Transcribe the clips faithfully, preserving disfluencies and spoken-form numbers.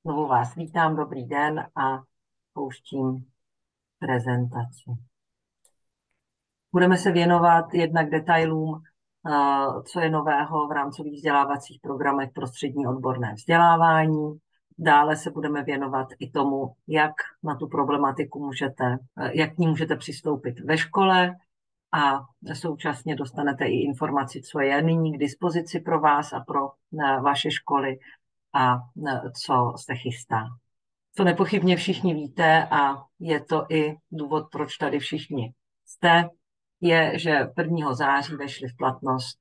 Znovu vás vítám, dobrý den a pouštím prezentaci. Budeme se věnovat jednak detailům, co je nového v rámcových vzdělávacích programech pro střední odborné vzdělávání. Dále se budeme věnovat i tomu, jak na tu problematiku můžete, jak k ní můžete přistoupit ve škole a současně dostanete i informaci, co je nyní k dispozici pro vás a pro vaše školy a co se chystá. To nepochybně všichni víte a je to i důvod, proč tady všichni jste, je, že prvního září vešly v platnost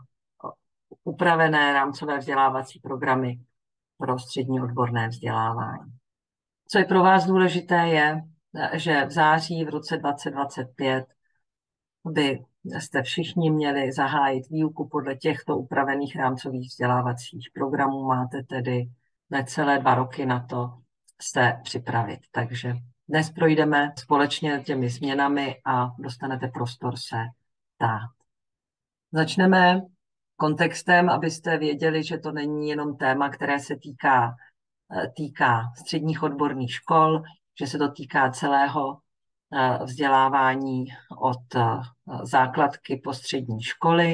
upravené rámcové vzdělávací programy pro střední odborné vzdělávání. Co je pro vás důležité je, že v září v roce dvacet dvacet pět by jste všichni měli zahájit výuku podle těchto upravených rámcových vzdělávacích programů. Máte tedy necelé dva roky na to se připravit. Takže dnes projdeme společně těmi změnami a dostanete prostor se ptát. Začneme kontextem, abyste věděli, že to není jenom téma, které se týká, týká středních odborných škol, že se to týká celého vzdělávání od základky po střední školy.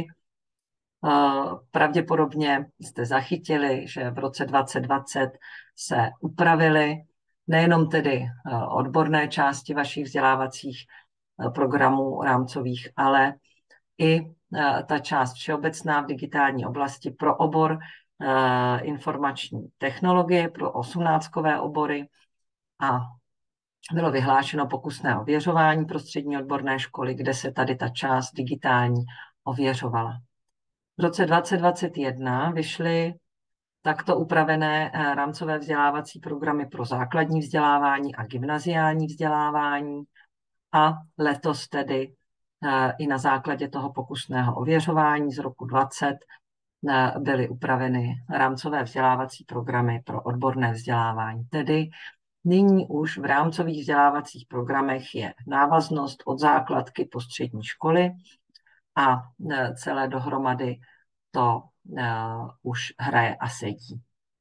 Pravděpodobně jste zachytili, že v roce dvacet dvacet se upravily nejenom tedy odborné části vašich vzdělávacích programů rámcových, ale i ta část všeobecná v digitální oblasti pro obor informační technologie, pro osmnáctkové obory a bylo vyhlášeno pokusné ověřování pro střední odborné školy, kde se tady ta část digitální ověřovala. V roce dvacet dvacet jedna vyšly takto upravené rámcové vzdělávací programy pro základní vzdělávání a gymnaziální vzdělávání a letos tedy i na základě toho pokusného ověřování z roku dvacet byly upraveny rámcové vzdělávací programy pro odborné vzdělávání. Tedy nyní už v rámcových vzdělávacích programech je návaznost od základky po střední školy a celé dohromady to uh, už hraje a sedí.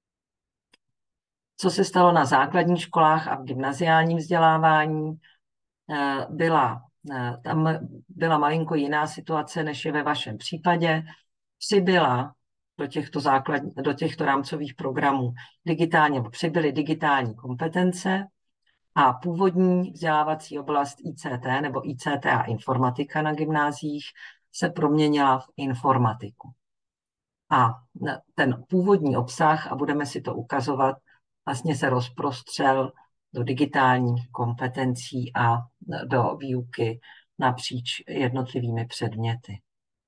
Co se stalo na základních školách a v gymnaziálním vzdělávání, uh, byla, uh, tam byla malinko jiná situace, než je ve vašem případě. Přibyla do těchto, základ, do těchto rámcových programů digitálně, přibyly digitální kompetence a původní vzdělávací oblast I C T nebo I C T a informatika na gymnáziích se proměnila v informatiku. A ten původní obsah, a budeme si to ukazovat, vlastně se rozprostřel do digitálních kompetencí a do výuky napříč jednotlivými předměty.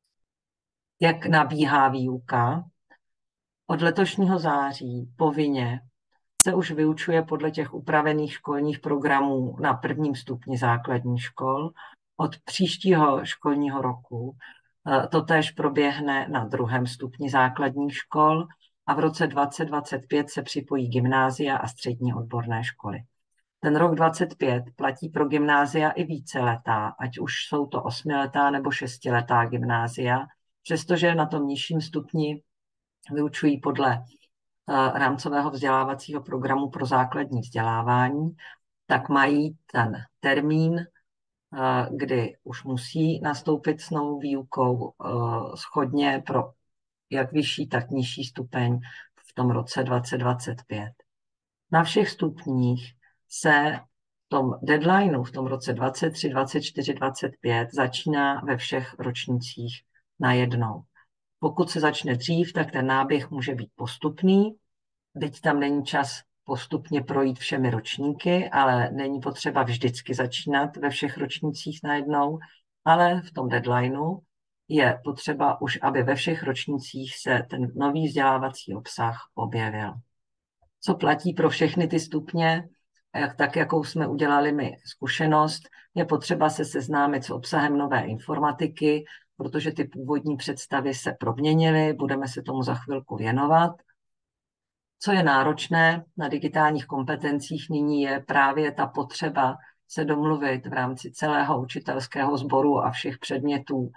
Jak nabíhá výuka? Od letošního září povinně se už vyučuje podle těch upravených školních programů na prvním stupni základních škol. Od příštího školního roku to též proběhne na druhém stupni základních škol a v roce dvacet dvacet pět se připojí gymnázia a střední odborné školy. Ten rok dvacet pět platí pro gymnázia i víceletá, ať už jsou to osmiletá nebo šestiletá gymnázia, přestože na tom nižším stupni vyučují podle rámcového vzdělávacího programu pro základní vzdělávání, tak mají ten termín, kdy už musí nastoupit s novou výukou shodně pro jak vyšší, tak nižší stupeň v tom roce dvacet dvacet pět. Na všech stupních se v tom deadlineu v tom roce dvacet tři, dvacet čtyři, dvacet pět začíná ve všech ročnících najednou. Pokud se začne dřív, tak ten náběh může být postupný, byť tam není čas postupně projít všemi ročníky, ale není potřeba vždycky začínat ve všech ročnících najednou, ale v tom deadlineu je potřeba už, aby ve všech ročnících se ten nový vzdělávací obsah objevil. Co platí pro všechny ty stupně, jak, tak jakou jsme udělali my zkušenost, je potřeba se seznámit s obsahem nové informatiky, protože ty původní představy se proměnily, budeme se tomu za chvilku věnovat. Co je náročné na digitálních kompetencích nyní je právě ta potřeba se domluvit v rámci celého učitelského sboru a všech předmětů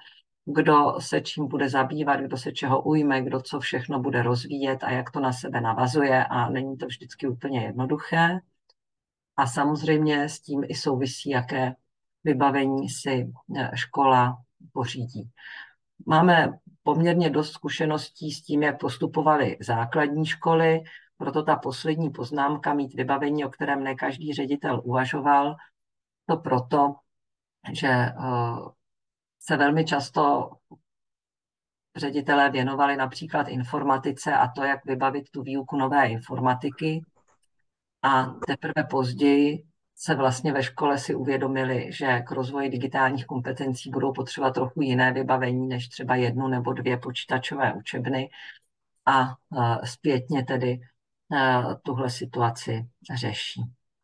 kdo se čím bude zabývat, kdo se čeho ujme, kdo co všechno bude rozvíjet a jak to na sebe navazuje a není to vždycky úplně jednoduché. A samozřejmě s tím i souvisí, jaké vybavení si škola pořídí. Máme poměrně dost zkušeností s tím, jak postupovaly základní školy, proto ta poslední poznámka, mít vybavení, o kterém ne každý ředitel uvažoval, to proto, že se velmi často ředitelé věnovali například informatice a to, jak vybavit tu výuku nové informatiky. A teprve později se vlastně ve škole si uvědomili, že k rozvoji digitálních kompetencí budou potřebovat trochu jiné vybavení než třeba jednu nebo dvě počítačové učebny a zpětně tedy tuhle situaci řeší.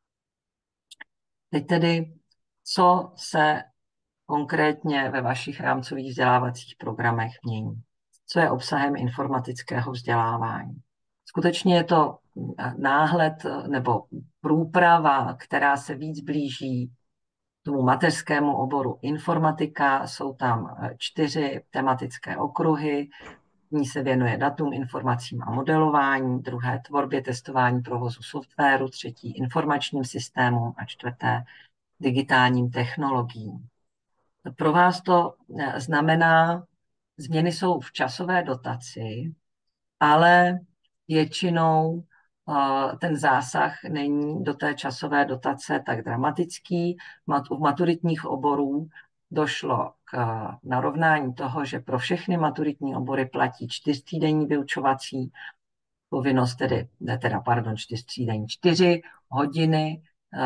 Teď tedy, co se konkrétně ve vašich rámcových vzdělávacích programech mění? Co je obsahem informatického vzdělávání? Skutečně je to náhled nebo průprava, která se víc blíží tomu mateřskému oboru informatika. Jsou tam čtyři tematické okruhy. Ní se věnuje datům, informacím a modelování, druhé tvorbě, testování provozu softwaru, třetí informačním systémům a čtvrté digitálním technologiím. Pro vás to znamená, změny jsou v časové dotaci, ale většinou ten zásah není do té časové dotace tak dramatický. U maturitních oborů došlo k narovnání toho, že pro všechny maturitní obory platí čtyřtýdenní vyučovací povinnost, tedy, teda, pardon, čtyřtýdenní, čtyři hodiny.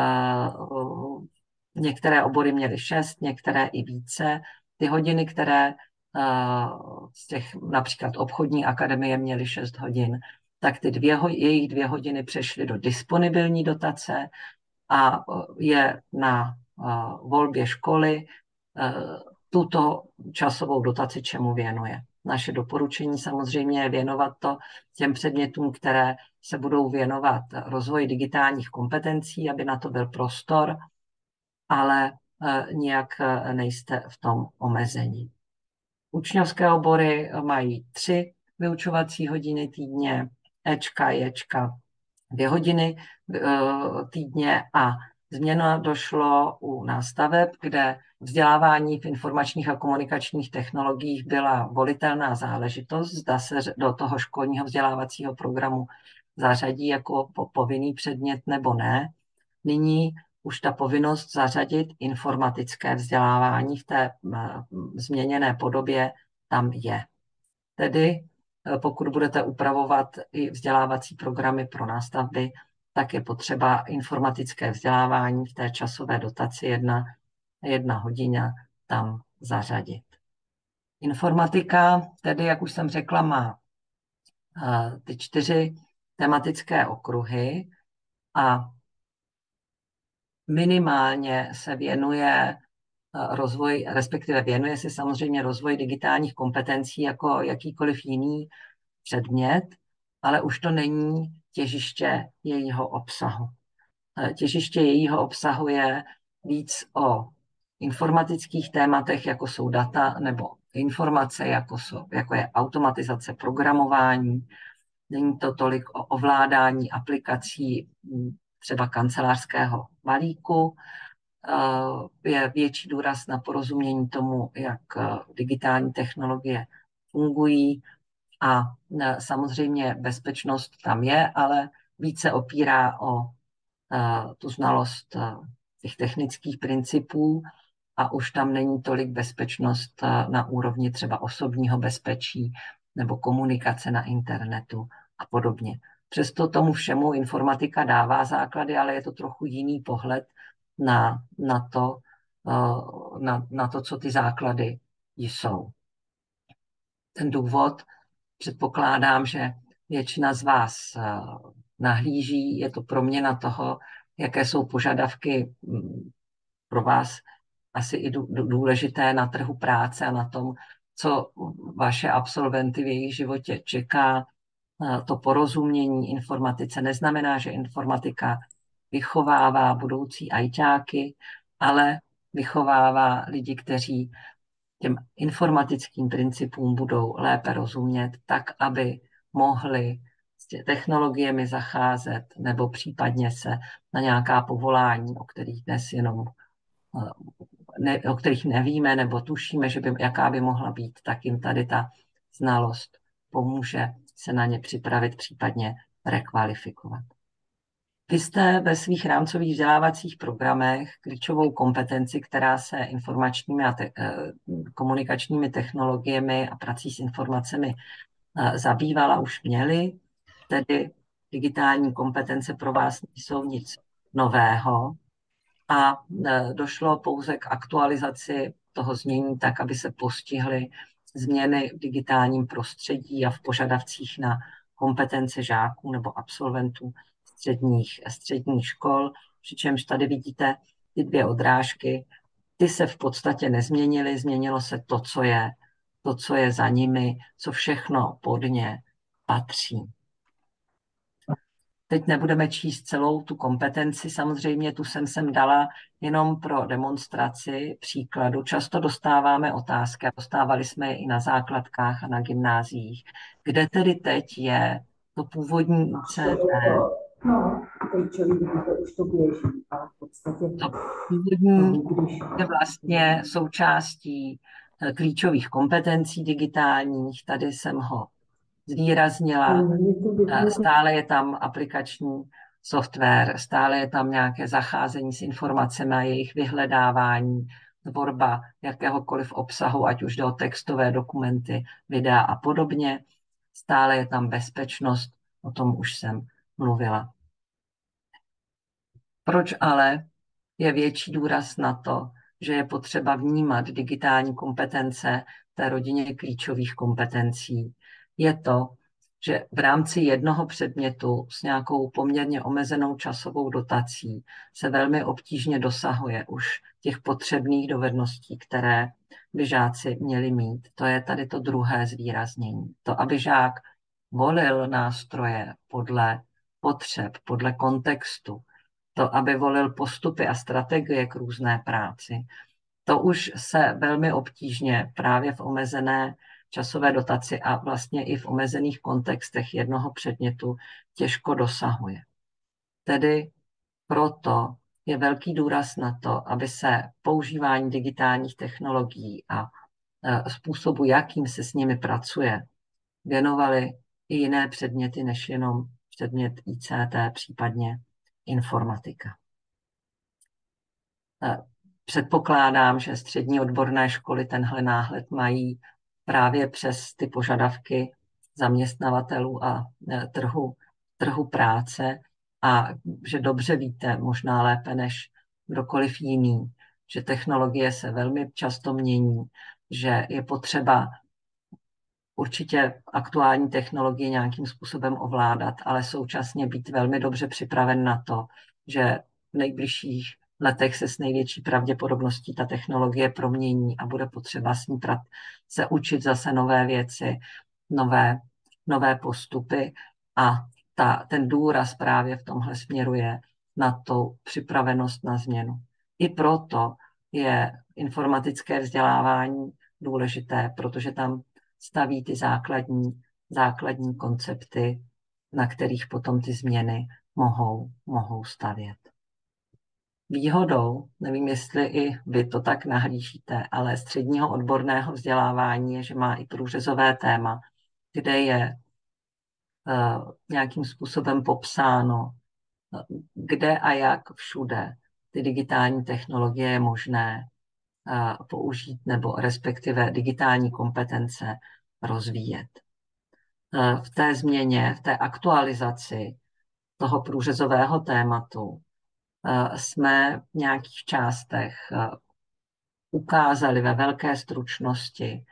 Některé obory měly šest, některé i více. Ty hodiny, které z těch například obchodní akademie měly šest hodin, tak ty dvě, jejich dvě hodiny přešly do disponibilní dotace a je na volbě školy tuto časovou dotaci čemu věnuje. Naše doporučení samozřejmě je věnovat to těm předmětům, které se budou věnovat rozvoji digitálních kompetencí, aby na to byl prostor, ale nijak nejste v tom omezení. Učňovské obory mají tři vyučovací hodiny týdně, Ečka, Ječka, dvě hodiny týdně a změna došlo u nástaveb, kde vzdělávání v informačních a komunikačních technologiích byla volitelná záležitost, zda se do toho školního vzdělávacího programu zařadí jako povinný předmět nebo ne. Nyní už ta povinnost zařadit informatické vzdělávání v té změněné podobě tam je. Tedy pokud budete upravovat i vzdělávací programy pro nástavby, tak je potřeba informatické vzdělávání v té časové dotaci jedna, jedna hodina tam zařadit. Informatika, tedy, jak už jsem řekla, má ty čtyři tematické okruhy a minimálně se věnuje rozvoj, respektive věnuje se samozřejmě rozvoj digitálních kompetencí jako jakýkoliv jiný předmět, ale už to není těžiště jejího obsahu. Těžiště jejího obsahu je víc o informatických tématech, jako jsou data, nebo informace, jako, jsou, jako je automatizace, programování. Není to tolik o ovládání aplikací třeba kancelářského balíku, je větší důraz na porozumění tomu, jak digitální technologie fungují a samozřejmě bezpečnost tam je, ale více opírá o tu znalost těch technických principů a už tam není tolik bezpečnost na úrovni třeba osobního bezpečí nebo komunikace na internetu a podobně. Přesto tomu všemu informatika dává základy, ale je to trochu jiný pohled na, na, to, na, na to, co ty základy jsou. Ten důvod, předpokládám, že většina z vás nahlíží, je to proměna toho, jaké jsou požadavky pro vás asi i důležité na trhu práce a na tom, co vaše absolventy v jejich životě čeká. To porozumění informatice neznamená, že informatika vychovává budoucí ajťáky, ale vychovává lidi, kteří těm informatickým principům budou lépe rozumět, tak, aby mohli s technologiemi zacházet nebo případně se na nějaká povolání, o kterých dnes jenom ne, o kterých nevíme nebo tušíme, že by, jaká by mohla být, tak jim tady ta znalost pomůže se na ně připravit, případně rekvalifikovat. Vy jste ve svých rámcových vzdělávacích programech klíčovou kompetenci, která se informačními a te- komunikačními technologiemi a prací s informacemi zabývala, už měli, tedy digitální kompetence pro vás nejsou nic nového a došlo pouze k aktualizaci toho znění tak, aby se postihly změny v digitálním prostředí a v požadavcích na kompetence žáků nebo absolventů středních, středních škol, přičemž tady vidíte ty dvě odrážky, ty se v podstatě nezměnily, změnilo se to, co je, to, co je za nimi, co všechno pod ně patří. Teď nebudeme číst celou tu kompetenci, samozřejmě tu jsem sem dala jenom pro demonstraci příkladu. Často dostáváme otázky, a dostávali jsme je i na základkách a na gymnáziích. Kde tedy teď je to původní I C T? No, klíčový, to už to běží, ale v podstatě to původní je vlastně součástí klíčových kompetencí digitálních. Tady jsem ho zvýraznila. Stále je tam aplikační software, stále je tam nějaké zacházení s informacemi a jejich vyhledávání, tvorba jakéhokoliv obsahu, ať už jde o textové dokumenty, videa a podobně. Stále je tam bezpečnost, o tom už jsem mluvila. Proč ale je větší důraz na to, že je potřeba vnímat digitální kompetence té rodině klíčových kompetencí? Je to, že v rámci jednoho předmětu s nějakou poměrně omezenou časovou dotací se velmi obtížně dosahuje už těch potřebných dovedností, které by žáci měli mít. To je tady to druhé zvýraznění. To, aby žák volil nástroje podle potřeb, podle kontextu, to, aby volil postupy a strategie k různé práci, to už se velmi obtížně právě v omezené časové dotaci a vlastně i v omezených kontextech jednoho předmětu těžko dosahuje. Tedy proto je velký důraz na to, aby se používání digitálních technologií a způsobu, jakým se s nimi pracuje, věnovaly i jiné předměty, než jenom předmět I C T, případně informatika. Předpokládám, že střední odborné školy tenhle náhled mají právě přes ty požadavky zaměstnavatelů a trhu, trhu práce a že dobře víte, možná lépe než kdokoliv jiný, že technologie se velmi často mění, že je potřeba určitě aktuální technologie nějakým způsobem ovládat, ale současně být velmi dobře připraven na to, že v nejbližších letech se s největší pravděpodobností ta technologie promění a bude potřeba s ní se učit zase nové věci, nové, nové postupy a ta, ten důraz právě v tomhle směru je na tu připravenost na změnu. I proto je informatické vzdělávání důležité, protože tam staví ty základní, základní koncepty, na kterých potom ty změny mohou, mohou stavět. Výhodou, nevím, jestli i vy to tak nahlížíte, ale středního odborného vzdělávání je, že má i průřezové téma, kde je uh, nějakým způsobem popsáno, kde a jak všude ty digitální technologie je možné uh, použít nebo respektive digitální kompetence rozvíjet. Uh, v té změně, v té aktualizaci toho průřezového tématu jsme v nějakých částech ukázali ve velké stručnosti,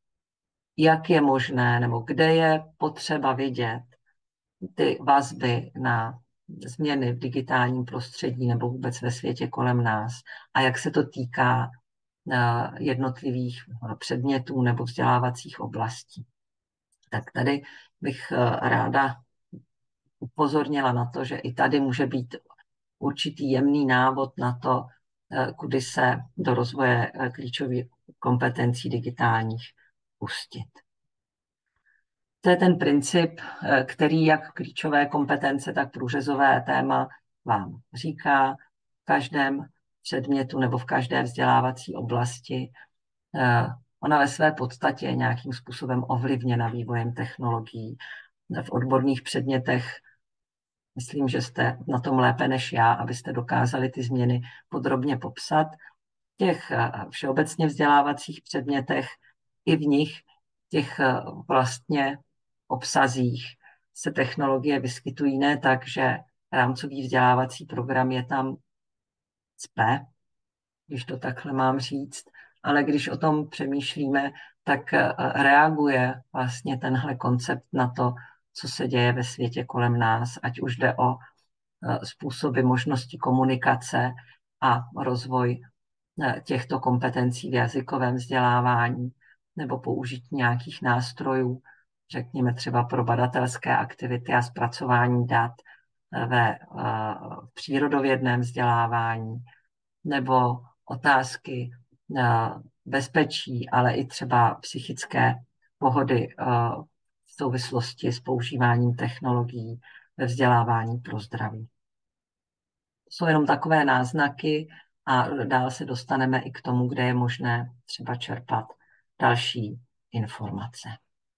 jak je možné nebo kde je potřeba vidět ty vazby na změny v digitálním prostředí nebo vůbec ve světě kolem nás a jak se to týká jednotlivých předmětů nebo vzdělávacích oblastí. Tak tady bych ráda upozornila na to, že i tady může být určitý jemný návod na to, kudy se do rozvoje klíčových, kompetencí digitálních pustit. To je ten princip, který jak klíčové kompetence, tak průřezové téma vám říká v každém předmětu nebo v každé vzdělávací oblasti. Ona ve své podstatě je nějakým způsobem ovlivněna vývojem technologií. V odborných předmětech myslím, že jste na tom lépe než já, abyste dokázali ty změny podrobně popsat. V těch všeobecně vzdělávacích předmětech i v nich, těch vlastně obsazích se technologie vyskytují ne tak, že rámcový vzdělávací program je tam cpe, když to takhle mám říct, ale když o tom přemýšlíme, tak reaguje vlastně tenhle koncept na to, co se děje ve světě kolem nás, ať už jde o způsoby možnosti komunikace a rozvoj těchto kompetencí v jazykovém vzdělávání nebo použití nějakých nástrojů, řekněme třeba pro badatelské aktivity a zpracování dat ve přírodovědném vzdělávání, nebo otázky bezpečí, ale i třeba psychické pohody v souvislosti s používáním technologií ve vzdělávání pro zdraví. Jsou jenom takové náznaky a dál se dostaneme i k tomu, kde je možné třeba čerpat další informace.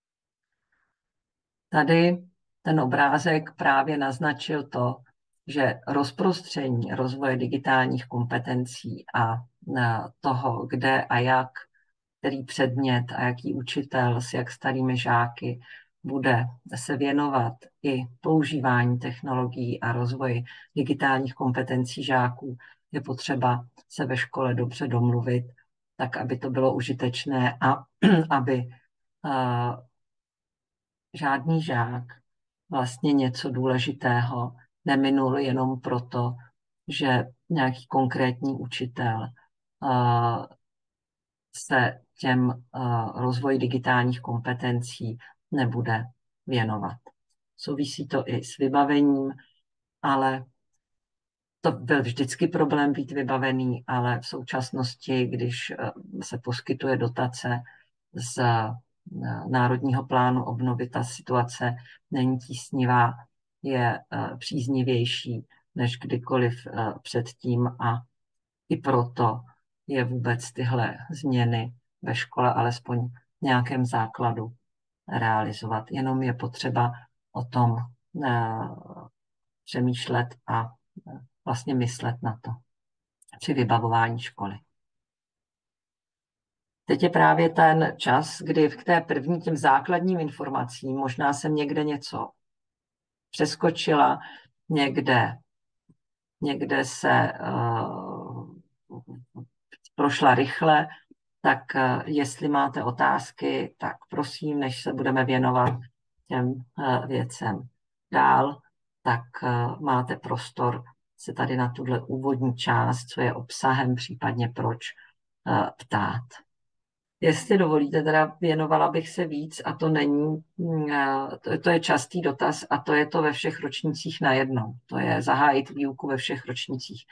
Tady ten obrázek právě naznačil to, že rozprostření rozvoje digitálních kompetencí a toho, kde a jak, který předmět a jaký učitel s jak starými žáky bude se věnovat i používání technologií a rozvoji digitálních kompetencí žáků, je potřeba se ve škole dobře domluvit, tak aby to bylo užitečné a aby uh, žádný žák vlastně něco důležitého neminul jenom proto, že nějaký konkrétní učitel uh, se těm uh, rozvoji digitálních kompetencí nebude věnovat. Souvisí to i s vybavením, ale to byl vždycky problém být vybavený, ale v současnosti, když se poskytuje dotace z Národního plánu obnovy, ta situace není tísnivá, je příznivější než kdykoliv předtím a i proto je vůbec tyhle změny ve škole alespoň v nějakém základu realizovat. Jenom je potřeba o tom přemýšlet a vlastně myslet na to při vybavování školy. Teď je právě ten čas, kdy v té první těm základním informacím možná jsem někde něco přeskočila, někde, někde se uh, prošla rychle, tak uh, jestli máte otázky, tak prosím, než se budeme věnovat těm uh, věcem dál, tak uh, máte prostor se tady na tuhle úvodní část, co je obsahem, případně proč uh, ptát. Jestli dovolíte, teda věnovala bych se víc a to není, to, to je častý dotaz a to je to ve všech ročnících najednou. To je zahájit výuku ve všech ročnících.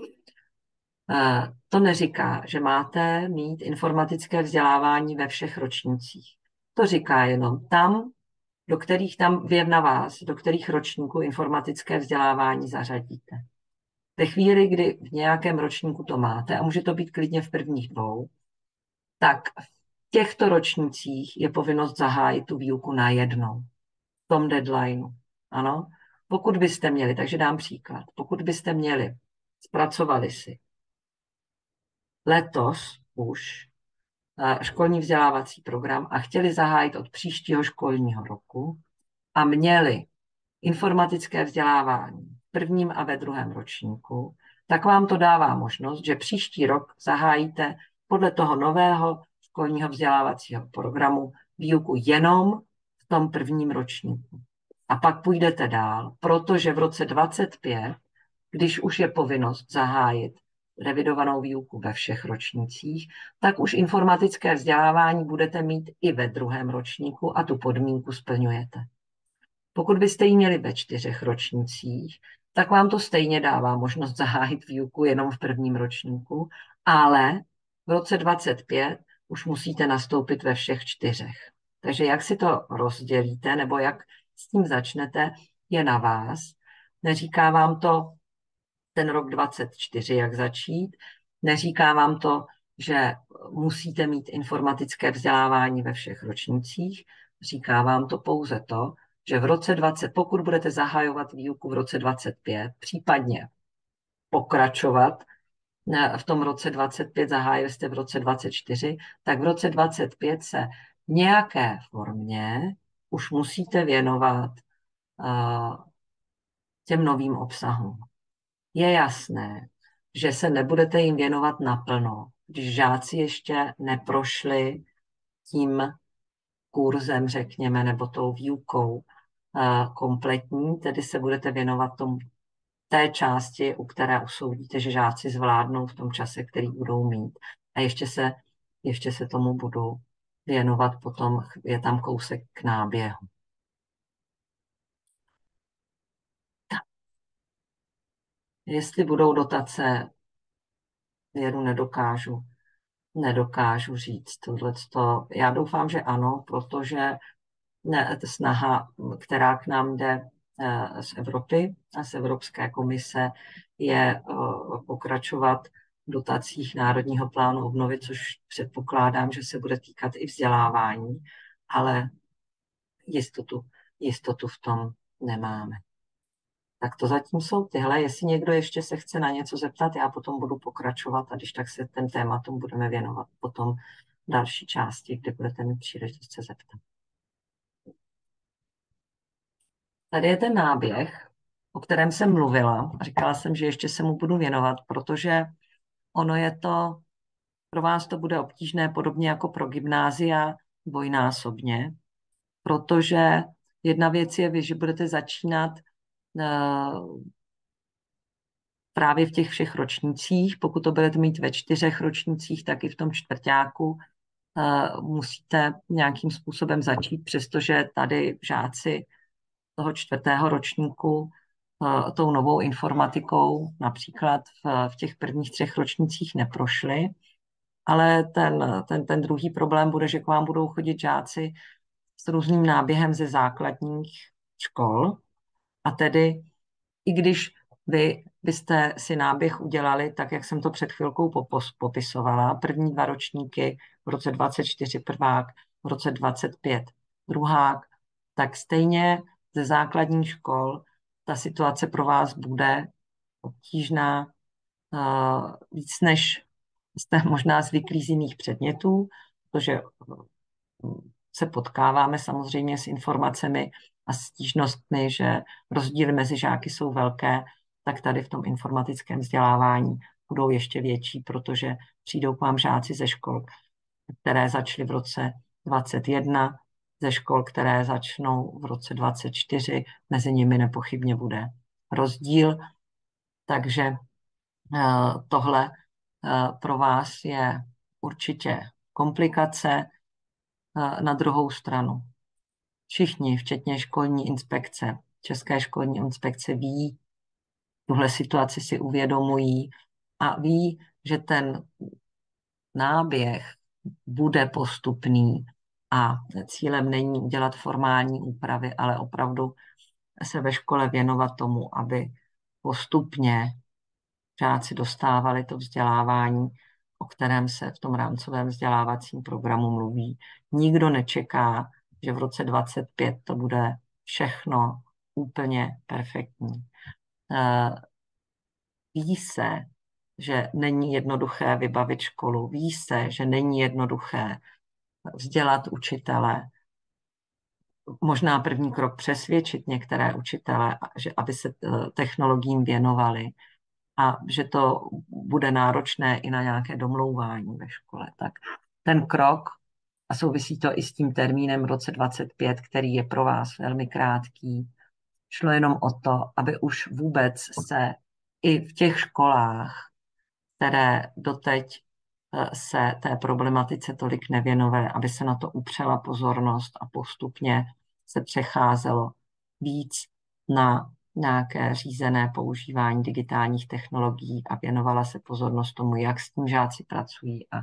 To neříká, že máte mít informatické vzdělávání ve všech ročnících. To říká jenom tam, do kterých tam věr na vás, do kterých ročníků informatické vzdělávání zařadíte. Ve chvíli, kdy v nějakém ročníku to máte, a může to být klidně v prvních dvou, tak v těchto ročnících je povinnost zahájit tu výuku najednou, v tom deadlineu. Ano? Pokud byste měli, takže dám příklad, pokud byste měli, zpracovali si letos už školní vzdělávací program a chtěli zahájit od příštího školního roku a měli informatické vzdělávání v prvním a ve druhém ročníku, tak vám to dává možnost, že příští rok zahájíte podle toho nového školního vzdělávacího programu výuku jenom v tom prvním ročníku. A pak půjdete dál, protože v roce dvacet pět, když už je povinnost zahájit revidovanou výuku ve všech ročnících, tak už informatické vzdělávání budete mít i ve druhém ročníku a tu podmínku splňujete. Pokud byste ji měli ve čtyřech ročnících, tak vám to stejně dává možnost zahájit výuku jenom v prvním ročníku, ale v roce dvacet pět už musíte nastoupit ve všech čtyřech. Takže jak si to rozdělíte, nebo jak s tím začnete, je na vás. Neříká vám to ten rok dvacet čtyři, jak začít. Neříká vám to, že musíte mít informatické vzdělávání ve všech ročnících. Říká vám to pouze to, že v roce dvacet, pokud budete zahajovat výuku v roce dvacet pět, případně pokračovat v tom roce dvacet pět, zahájili jste v roce dvacet čtyři, tak v roce dvacet pět se v nějaké formě už musíte věnovat uh, těm novým obsahům. Je jasné, že se nebudete jim věnovat naplno, když žáci ještě neprošli tím kurzem, řekněme, nebo tou výukou uh, kompletní, tedy se budete věnovat tomu té části, u které usoudíte, že žáci zvládnou v tom čase, který budou mít. A ještě se, ještě se tomu budou věnovat potom, je tam kousek k náběhu. Tak. Jestli budou dotace, věru nedokážu, nedokážu říct. Tohleto, já doufám, že ano, protože ne, snaha, která k nám jde z Evropy a z Evropské komise, je pokračovat v dotacích Národního plánu obnovy, což předpokládám, že se bude týkat i vzdělávání, ale jistotu, jistotu v tom nemáme. Tak to zatím jsou tyhle. Jestli někdo ještě se chce na něco zeptat, já potom budu pokračovat a když tak se ten tématům budeme věnovat potom další části, kde budete mít příležitost se zeptat. Tady je ten náběh, o kterém jsem mluvila. Říkala jsem, že ještě se mu budu věnovat, protože ono je to, pro vás to bude obtížné, podobně jako pro gymnázia, dvojnásobně, protože jedna věc je, že budete začínat uh, právě v těch všech ročnících. Pokud to budete mít ve čtyřech ročnících, tak i v tom čtvrťáku uh, musíte nějakým způsobem začít, přestože tady žáci toho čtvrtého ročníku uh, tou novou informatikou například v, v těch prvních třech ročnících neprošli. Ale ten, ten, ten druhý problém bude, že k vám budou chodit žáci s různým náběhem ze základních škol. A tedy, i když vy byste si náběh udělali, tak jak jsem to před chvilkou popisovala, první dva ročníky v roce dvacet čtyři prvák, v roce dvacet pět druhák, tak stejně ze základních škol ta situace pro vás bude obtížná uh, víc než jste možná zvyklí z jiných předmětů, protože se potkáváme samozřejmě s informacemi a stížnostmi, že rozdíly mezi žáky jsou velké, tak tady v tom informatickém vzdělávání budou ještě větší, protože přijdou k vám žáci ze škol, které začaly v roce dvacet jedna, ze škol, které začnou v roce dvacet čtyři, mezi nimi nepochybně bude rozdíl. Takže tohle pro vás je určitě komplikace. Na druhou stranu všichni, včetně školní inspekce, České školní inspekce ví, tuhle situaci si uvědomují a ví, že ten náběh bude postupný a cílem není udělat formální úpravy, ale opravdu se ve škole věnovat tomu, aby postupně žáci dostávali to vzdělávání, o kterém se v tom rámcovém vzdělávacím programu mluví. Nikdo nečeká, že v roce dvacet pět to bude všechno úplně perfektní. Ví se, že není jednoduché vybavit školu, ví se, že není jednoduché vzdělat učitele, možná první krok přesvědčit některé učitele, že aby se technologiím věnovali, a že to bude náročné i na nějaké domlouvání ve škole. Tak ten krok, a souvisí to i s tím termínem v roce dvacet pět, který je pro vás velmi krátký, šlo jenom o to, aby už vůbec se i v těch školách, které doteď se té problematice tolik nevěnovaly, aby se na to upřela pozornost a postupně se přecházelo víc na nějaké řízené používání digitálních technologií a věnovala se pozornost tomu, jak s tím žáci pracují a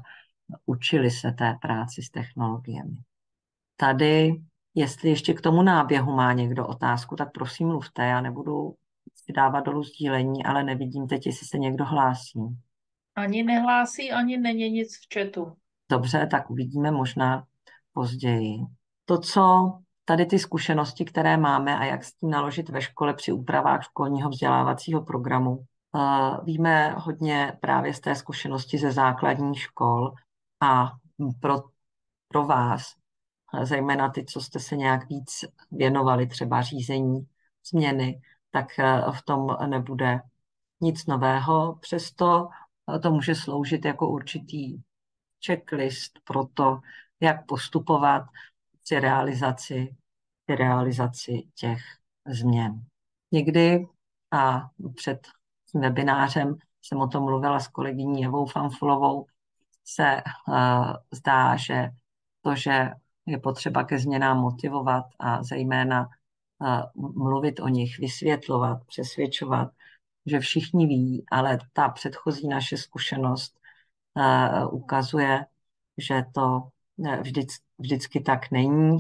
učili se té práci s technologiemi. Tady, jestli ještě k tomu náběhu má někdo otázku, tak prosím mluvte, já nebudu si dávat dolů sdílení, ale nevidím teď, jestli se někdo hlásí. Ani nehlásí, ani není nic v chatu. Dobře, tak uvidíme možná později. To, co tady ty zkušenosti, které máme a jak s tím naložit ve škole při úpravách školního vzdělávacího programu, víme hodně právě z té zkušenosti ze základních škol a pro, pro vás, zejména ty, co jste se nějak víc věnovali, třeba řízení změny, tak v tom nebude nic nového. Přesto to může sloužit jako určitý checklist pro to, jak postupovat při realizaci, při realizaci těch změn. Někdy a před tím webinářem jsem o tom mluvila s kolegyní Evou Fanfulovou, se uh, zdá, že to, že je potřeba ke změnám motivovat a zejména uh, mluvit o nich, vysvětlovat, přesvědčovat, že všichni ví, ale ta předchozí naše zkušenost uh, ukazuje, že to vždy, vždycky tak není.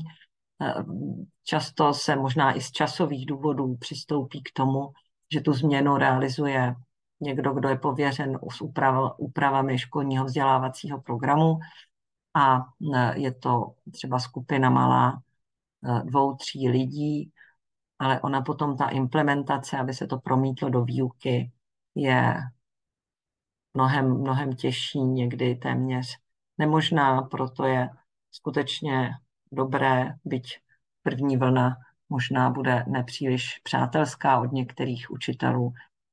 Často se možná i z časových důvodů přistoupí k tomu, že tu změnu realizuje někdo, kdo je pověřen s úprav, úpravami školního vzdělávacího programu a je to třeba skupina malá dvou, tří lidí, ale ona potom ta implementace, aby se to promítlo do výuky, je mnohem, mnohem těžší, někdy téměř nemožná, proto je skutečně dobré, byť první vlna možná bude nepříliš přátelská od některých učitelů,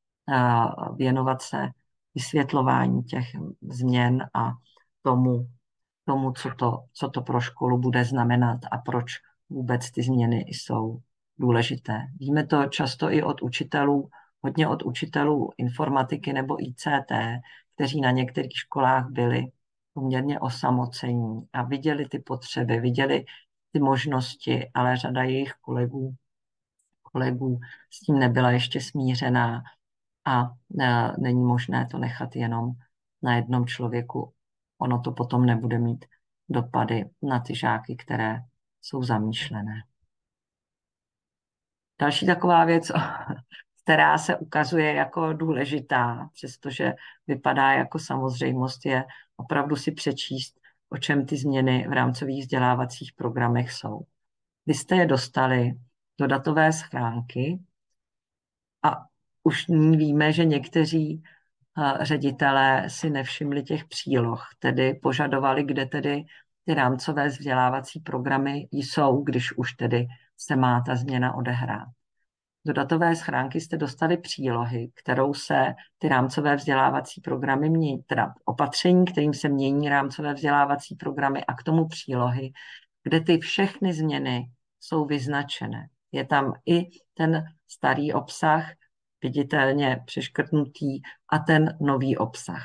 věnovat se vysvětlování těch změn a tomu, tomu co, to, co to pro školu bude znamenat a proč vůbec ty změny jsou důležité. Víme to často i od učitelů, hodně od učitelů informatiky nebo I C T, kteří na některých školách byli poměrně osamocení a viděli ty potřeby, viděli ty možnosti, ale řada jejich kolegů, kolegů s tím nebyla ještě smířená a ne, není možné to nechat jenom na jednom člověku. Ono to potom nebude mít dopady na ty žáky, které jsou zamýšlené. Další taková věc, která se ukazuje jako důležitá, přestože vypadá jako samozřejmost, je opravdu si přečíst, o čem ty změny v rámcových vzdělávacích programech jsou. Vy jste je dostali do datové schránky a už nyní víme, že někteří ředitelé si nevšimli těch příloh, tedy požadovali, kde tedy ty rámcové vzdělávací programy jsou, když už tedy se má ta změna odehrát. Do datové schránky jste dostali přílohy, kterou se ty rámcové vzdělávací programy mění, teda opatření, kterým se mění rámcové vzdělávací programy a k tomu přílohy, kde ty všechny změny jsou vyznačené. Je tam i ten starý obsah, viditelně přeškrtnutý, a ten nový obsah.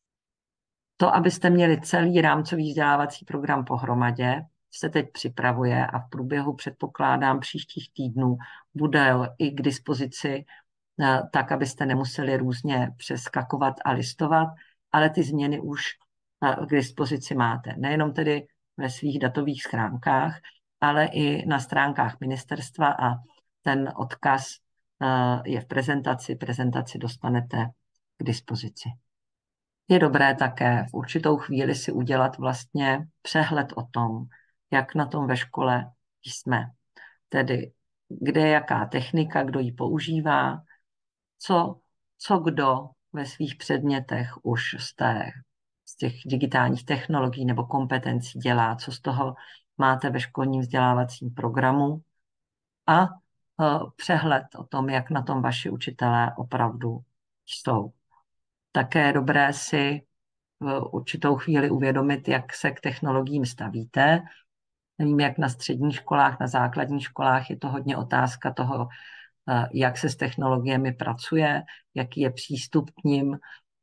To, abyste měli celý rámcový vzdělávací program pohromadě, se teď připravuje a v průběhu, předpokládám, příštích týdnů bude i k dispozici tak, abyste nemuseli různě přeskakovat a listovat, ale ty změny už k dispozici máte. Nejenom tedy ve svých datových schránkách, ale i na stránkách ministerstva a ten odkaz je v prezentaci. Prezentaci dostanete k dispozici. Je dobré také v určitou chvíli si udělat vlastně přehled o tom, jak na tom ve škole jsme. Tedy kde je jaká technika, kdo ji používá, co, co kdo ve svých předmětech už z, té, z těch digitálních technologií nebo kompetencí dělá, co z toho máte ve školním vzdělávacím programu a uh, přehled o tom, jak na tom vaši učitelé opravdu jsou. Také je dobré si v určitou chvíli uvědomit, jak se k technologiím stavíte. Nevím, jak na středních školách, na základních školách je to hodně otázka toho, jak se s technologiemi pracuje, jaký je přístup k nim.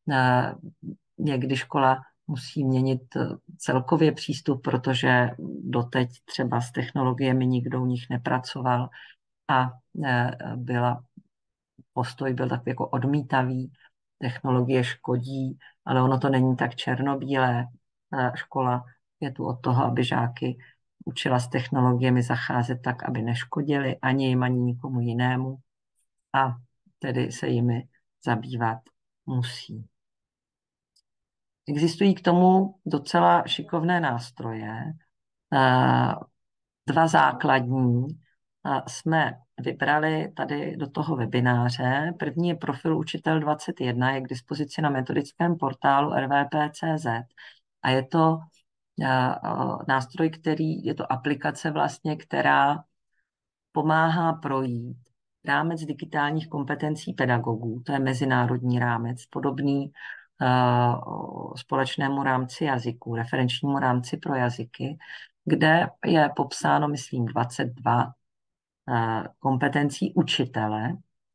Někdy škola musí měnit celkově přístup, protože doteď třeba s technologiemi nikdo u nich nepracoval a byla, postoj byl takový jako odmítavý. Technologie škodí, ale ono to není tak černobílé. škola je tu od toho, aby žáky učila s technologiemi zacházet tak, aby neškodili ani jim, ani nikomu jinému a tedy se jimi zabývat musí. Existují k tomu docela šikovné nástroje. Dva základní jsme vybrali tady do toho webináře. První je profil Učitel dvacet jedna, je k dispozici na metodickém portálu r v p tečka c z a je to nástroj, který, je to aplikace vlastně, která pomáhá projít rámec digitálních kompetencí pedagogů, to je mezinárodní rámec, podobný uh, společnému rámci jazyků, referenčnímu rámci pro jazyky, kde je popsáno, myslím, dvacet dva uh, kompetencí učitele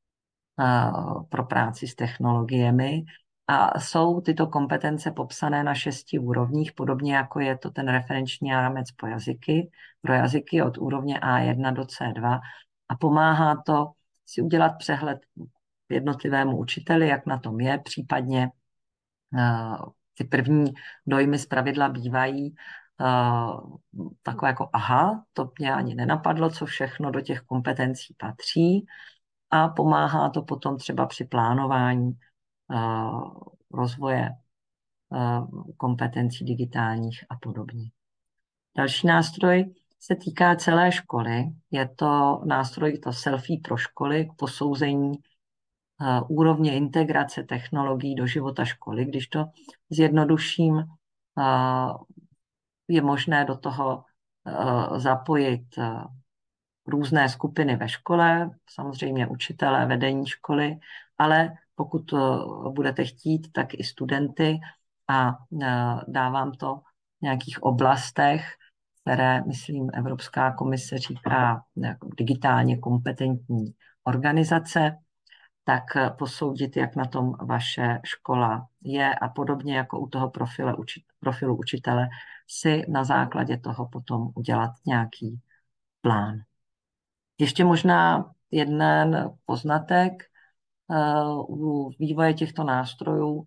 uh, pro práci s technologiemi a jsou tyto kompetence popsané na šesti úrovních, podobně jako je to ten referenční rámec po jazyky, pro jazyky od úrovně A jedna do C dva a pomáhá to si udělat přehled jednotlivému učiteli, jak na tom je, případně uh, ty první dojmy zpravidla bývají uh, takové jako aha, to mě ani nenapadlo, co všechno do těch kompetencí patří a pomáhá to potom třeba při plánování uh, rozvoje uh, kompetencí digitálních a podobně. Další nástroj se týká celé školy. Je to nástroj to selfie pro školy k posouzení uh, úrovně integrace technologií do života školy. Když to zjednoduším, uh, je možné do toho uh, zapojit uh, různé skupiny ve škole, samozřejmě učitelé, vedení školy, ale pokud uh, budete chtít, tak i studenty a uh, dávám to v nějakých oblastech, které, myslím, Evropská komise říká jako digitálně kompetentní organizace, tak posoudit, jak na tom vaše škola je a podobně jako u toho profilu, profilu učitele si na základě toho potom udělat nějaký plán. Ještě možná jeden poznatek u vývoje těchto nástrojů.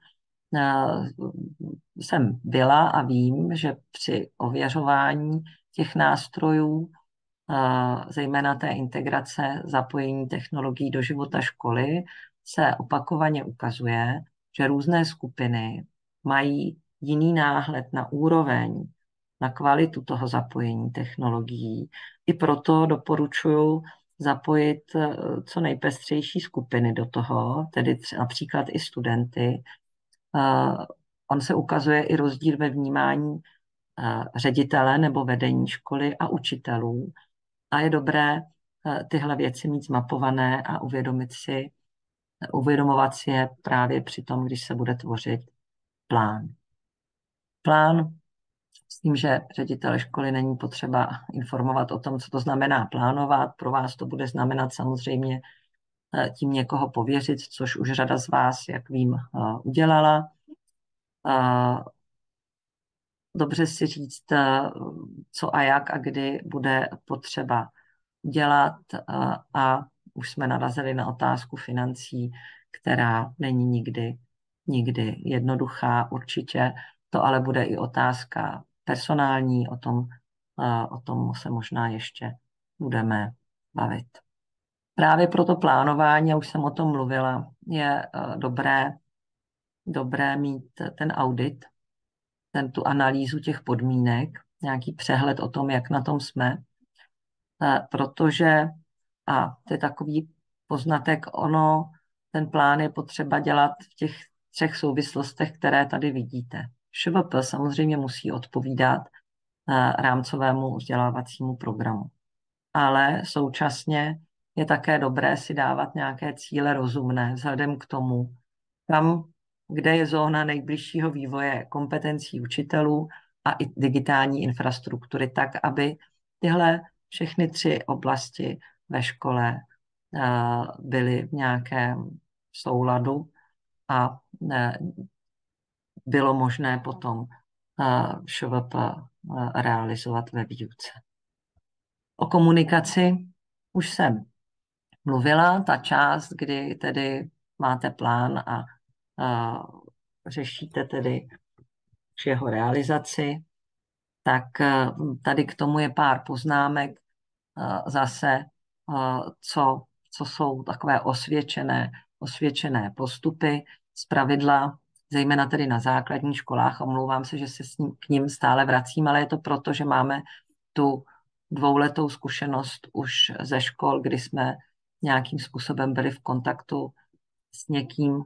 Jsem byla a vím, že při ověřování těch nástrojů, zejména té integrace, zapojení technologií do života školy, se opakovaně ukazuje, že různé skupiny mají jiný náhled na úroveň, na kvalitu toho zapojení technologií. I proto doporučuji zapojit co nejpestřejší skupiny do toho, tedy například i studenty. Uh, on se ukazuje i rozdíl ve vnímání uh, ředitele nebo vedení školy a učitelů. A je dobré uh, tyhle věci mít zmapované a uvědomit si, uvědomovat si je právě při tom, když se bude tvořit plán. Plán, myslím, že ředitele školy není potřeba informovat o tom, co to znamená plánovat. Pro vás to bude znamenat samozřejmě uh, tím někoho pověřit, což už řada z vás, jak vím, uh, udělala. Dobře si říct, co a jak a kdy bude potřeba dělat a už jsme narazili na otázku financí, která není nikdy, nikdy jednoduchá určitě. To ale bude i otázka personální, o tom, o tom se možná ještě budeme bavit. Právě pro to plánování, já už jsem o tom mluvila, je dobré dobré mít ten audit, ten, tu analýzu těch podmínek, nějaký přehled o tom, jak na tom jsme, protože, a to je takový poznatek, ono, ten plán je potřeba dělat v těch třech souvislostech, které tady vidíte. š v p samozřejmě musí odpovídat rámcovému vzdělávacímu programu, ale současně je také dobré si dávat nějaké cíle rozumné vzhledem k tomu, kam kde je zóna nejbližšího vývoje kompetencí učitelů a i digitální infrastruktury, tak aby tyhle všechny tři oblasti ve škole byly v nějakém souladu a bylo možné potom š v p realizovat ve výuce. O komunikaci už jsem mluvila, ta část, kdy tedy máte plán a Uh, řešíte tedy při jeho realizaci. Tak tady k tomu je pár poznámek zase, co, co jsou takové osvědčené, osvědčené postupy z pravidla, zejména tedy na základních školách. Omlouvám se, že se s ním, k ním stále vracím, ale je to proto, že máme tu dvouletou zkušenost už ze škol, kdy jsme nějakým způsobem byli v kontaktu s někým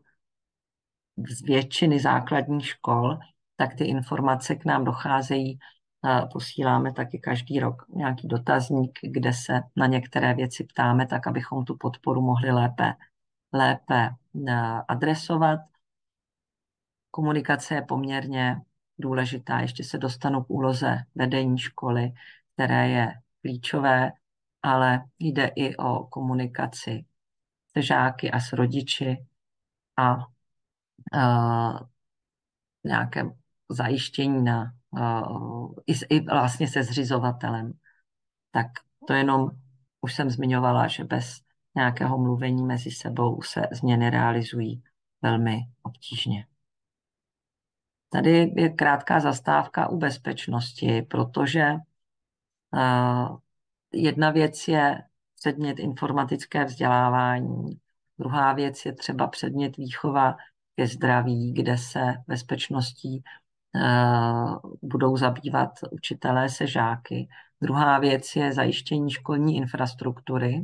z většiny základních škol, tak ty informace k nám docházejí. Posíláme taky každý rok nějaký dotazník, kde se na některé věci ptáme, tak abychom tu podporu mohli lépe, lépe adresovat. Komunikace je poměrně důležitá. Ještě se dostanu k úloze vedení školy, které je klíčové, ale jde i o komunikaci se žáky a s rodiči a uh, nějaké zajištění na, uh, i, i vlastně se zřizovatelem. Tak to jenom, už jsem zmiňovala, že bez nějakého mluvení mezi sebou se změny realizují velmi obtížně. Tady je krátká zastávka u bezpečnosti, protože uh, jedna věc je předmět informatické vzdělávání, druhá věc je třeba předmět výchova ke zdraví, kde se bezpečností uh, budou zabývat učitelé se žáky. Druhá věc je zajištění školní infrastruktury.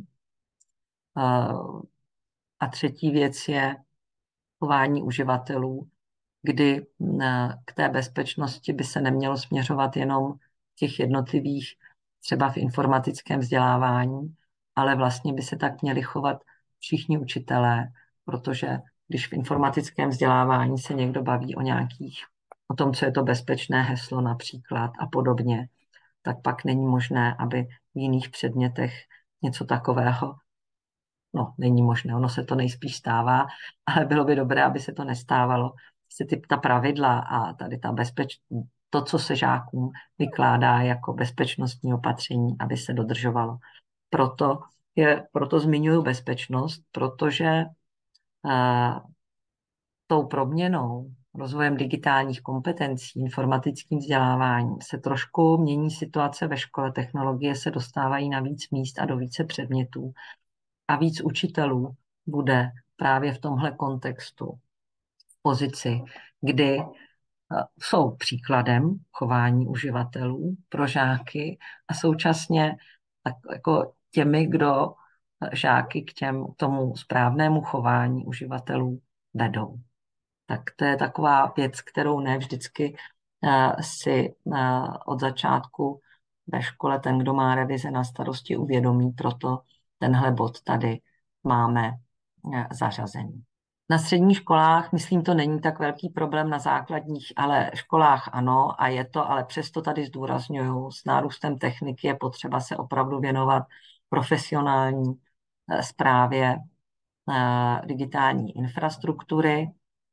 Uh, a třetí věc je chování uživatelů, kdy k té bezpečnosti by se nemělo směřovat jenom v těch jednotlivých, třeba v informatickém vzdělávání, ale vlastně by se tak měli chovat všichni učitelé, protože když v informatickém vzdělávání se někdo baví o nějakých, o tom, co je to bezpečné heslo například a podobně, tak pak není možné, aby v jiných předmětech něco takového, no není možné, ono se to nejspíš stává, ale bylo by dobré, aby se to nestávalo, se ty, ta pravidla a tady ta bezpeč, to, co se žákům vykládá jako bezpečnostní opatření, aby se dodržovalo. Proto, je, proto zmiňuji bezpečnost, protože uh, tou proměnou, rozvojem digitálních kompetencí, informatickým vzděláváním se trošku mění situace ve škole. Technologie se dostávají na víc míst a do více předmětů a víc učitelů bude právě v tomhle kontextu pozici, kdy jsou příkladem chování uživatelů pro žáky a současně tak jako těmi, kdo žáky k, těm, k tomu správnému chování uživatelů vedou. Tak to je taková věc, kterou ne vždycky uh, si uh, od začátku ve škole ten, kdo má revize na starosti, uvědomí, proto tenhle bod tady máme uh, zařazený. Na středních školách, myslím, to není tak velký problém, na základních, ale školách ano, a je to, ale přesto tady zdůrazňuju, s nárůstem techniky je potřeba se opravdu věnovat profesionální správě digitální infrastruktury.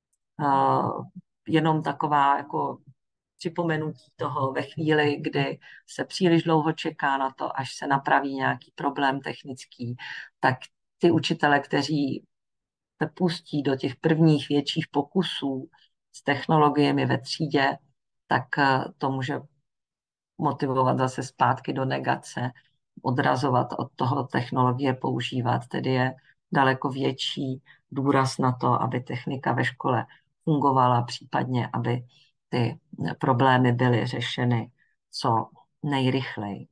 Jenom taková jako připomenutí toho ve chvíli, kdy se příliš dlouho čeká na to, až se napraví nějaký problém technický, tak ty učitele, kteří se pustí do těch prvních větších pokusů s technologiemi ve třídě, tak to může motivovat zase zpátky do negace, odrazovat od toho technologie používat, tedy je daleko větší důraz na to, aby technika ve škole fungovala, případně aby ty problémy byly řešeny co nejrychleji.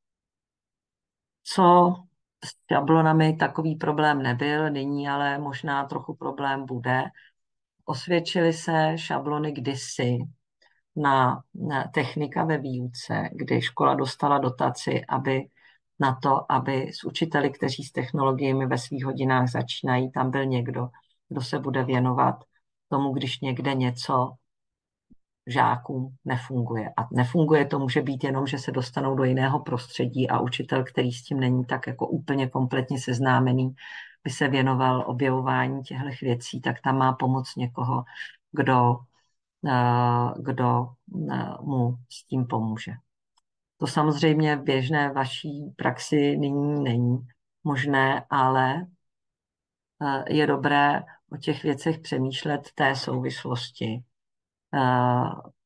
Co s šablonami takový problém nebyl, nyní ale možná trochu problém bude. Osvědčily se šablony kdysi na, na technika ve výuce, kdy škola dostala dotaci, aby na to, aby s učiteli, kteří s technologiemi ve svých hodinách začínají, tam byl někdo, kdo se bude věnovat tomu, když někde něco žákům nefunguje. A nefunguje to může být jenom, že se dostanou do jiného prostředí a učitel, který s tím není tak jako úplně kompletně seznámený, by se věnoval objevování těchto věcí, tak tam má pomoc někoho, kdo, kdo mu s tím pomůže. To samozřejmě v běžné vaší praxi nyní není možné, ale je dobré o těch věcech přemýšlet té souvislosti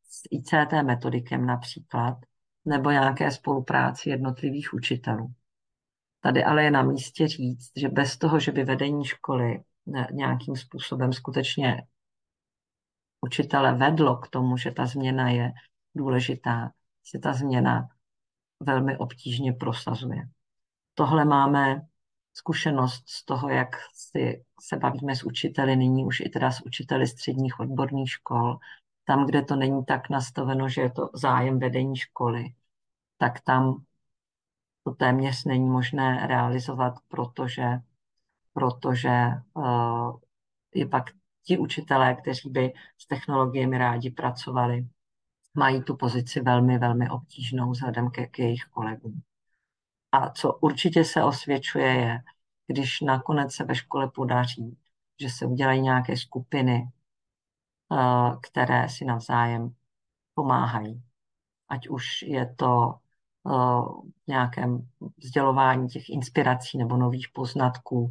s I C T metodikem například, nebo nějaké spolupráci jednotlivých učitelů. Tady ale je na místě říct, že bez toho, že by vedení školy nějakým způsobem skutečně učitele vedlo k tomu, že ta změna je důležitá, se ta změna velmi obtížně prosazuje. Tohle máme zkušenost z toho, jak si se bavíme s učiteli, nyní už i teda s učiteli středních odborných škol. Tam, kde to není tak nastaveno, že je to zájem vedení školy, tak tam to téměř není možné realizovat, protože, protože uh, je pak ti učitelé, kteří by s technologiemi rádi pracovali, mají tu pozici velmi, velmi obtížnou vzhledem ke, k jejich kolegům. A co určitě se osvědčuje je, když nakonec se ve škole podaří, že se udělají nějaké skupiny, které si navzájem pomáhají. Ať už je to v nějakém sdělování těch inspirací nebo nových poznatků,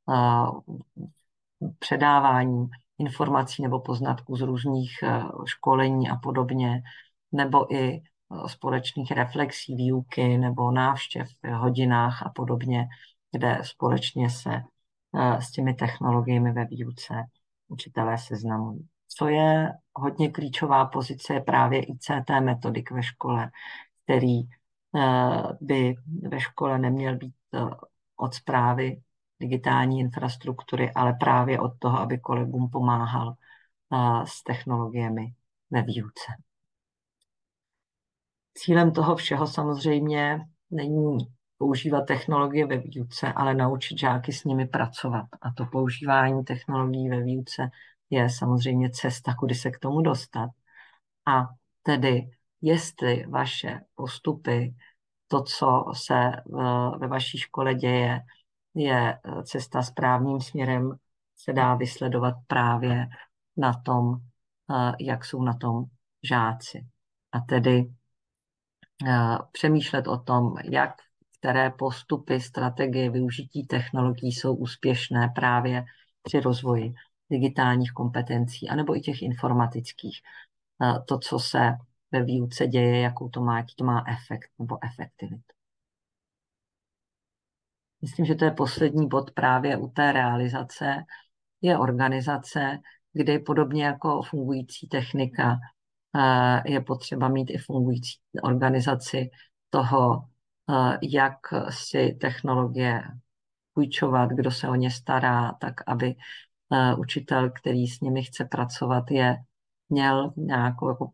předávání informací nebo poznatků z různých školení a podobně, nebo i společných reflexí výuky nebo návštěv v hodinách a podobně, kde společně se s těmi technologiemi ve výuce učitelé seznamují. Co je hodně klíčová pozice, je právě I C T metodik ve škole, který by ve škole neměl být od správy digitální infrastruktury, ale právě od toho, aby kolegům pomáhal s technologiemi ve výuce. Cílem toho všeho samozřejmě není používat technologie ve výuce, ale naučit žáky s nimi pracovat. A to používání technologií ve výuce je samozřejmě cesta, kudy se k tomu dostat. A tedy, jestli vaše postupy, to, co se ve vaší škole děje, je cesta správným směrem, se dá vysledovat právě na tom, jak jsou na tom žáci. A tedy přemýšlet o tom, jak které postupy, strategie využití technologií jsou úspěšné právě při rozvoji digitálních kompetencí, anebo i těch informatických. To, co se ve výuce děje, jakou to má, jaký to má efekt nebo efektivitu. Myslím, že to je poslední bod právě u té realizace, je organizace, kdy podobně jako fungující technika je potřeba mít i fungující organizaci toho, jak si technologie půjčovat, kdo se o ně stará, tak aby učitel, který s nimi chce pracovat, je měl nějakou jako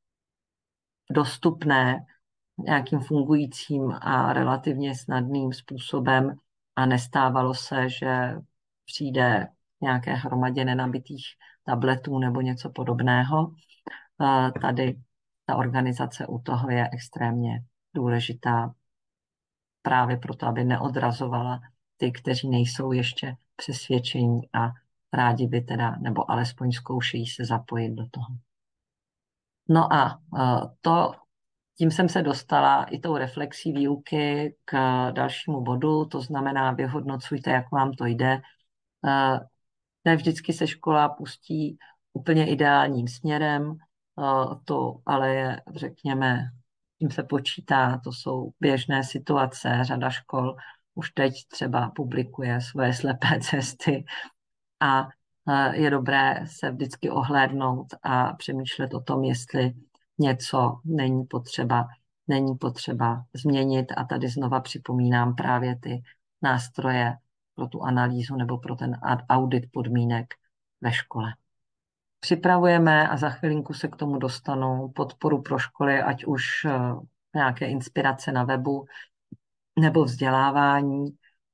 dostupné nějakým fungujícím a relativně snadným způsobem a nestávalo se, že přijde nějaké hromadě nenabitých tabletů nebo něco podobného. Tady ta organizace u toho je extrémně důležitá právě proto, aby neodrazovala ty, kteří nejsou ještě přesvědčení a rádi by teda, nebo alespoň zkoušejí se zapojit do toho. No a to, tím jsem se dostala i tou reflexí výuky k dalšímu bodu, to znamená vyhodnocujte, jak vám to jde. Ne vždycky se škola pustí úplně ideálním směrem, to ale je, řekněme, tím se počítá, to jsou běžné situace, řada škol už teď třeba publikuje svoje slepé cesty a je dobré se vždycky ohlédnout a přemýšlet o tom, jestli něco není potřeba, není potřeba změnit a tady znova připomínám právě ty nástroje pro tu analýzu nebo pro ten audit podmínek ve škole. Připravujeme a za chvilinku se k tomu dostanu podporu pro školy, ať už nějaké inspirace na webu nebo vzdělávání.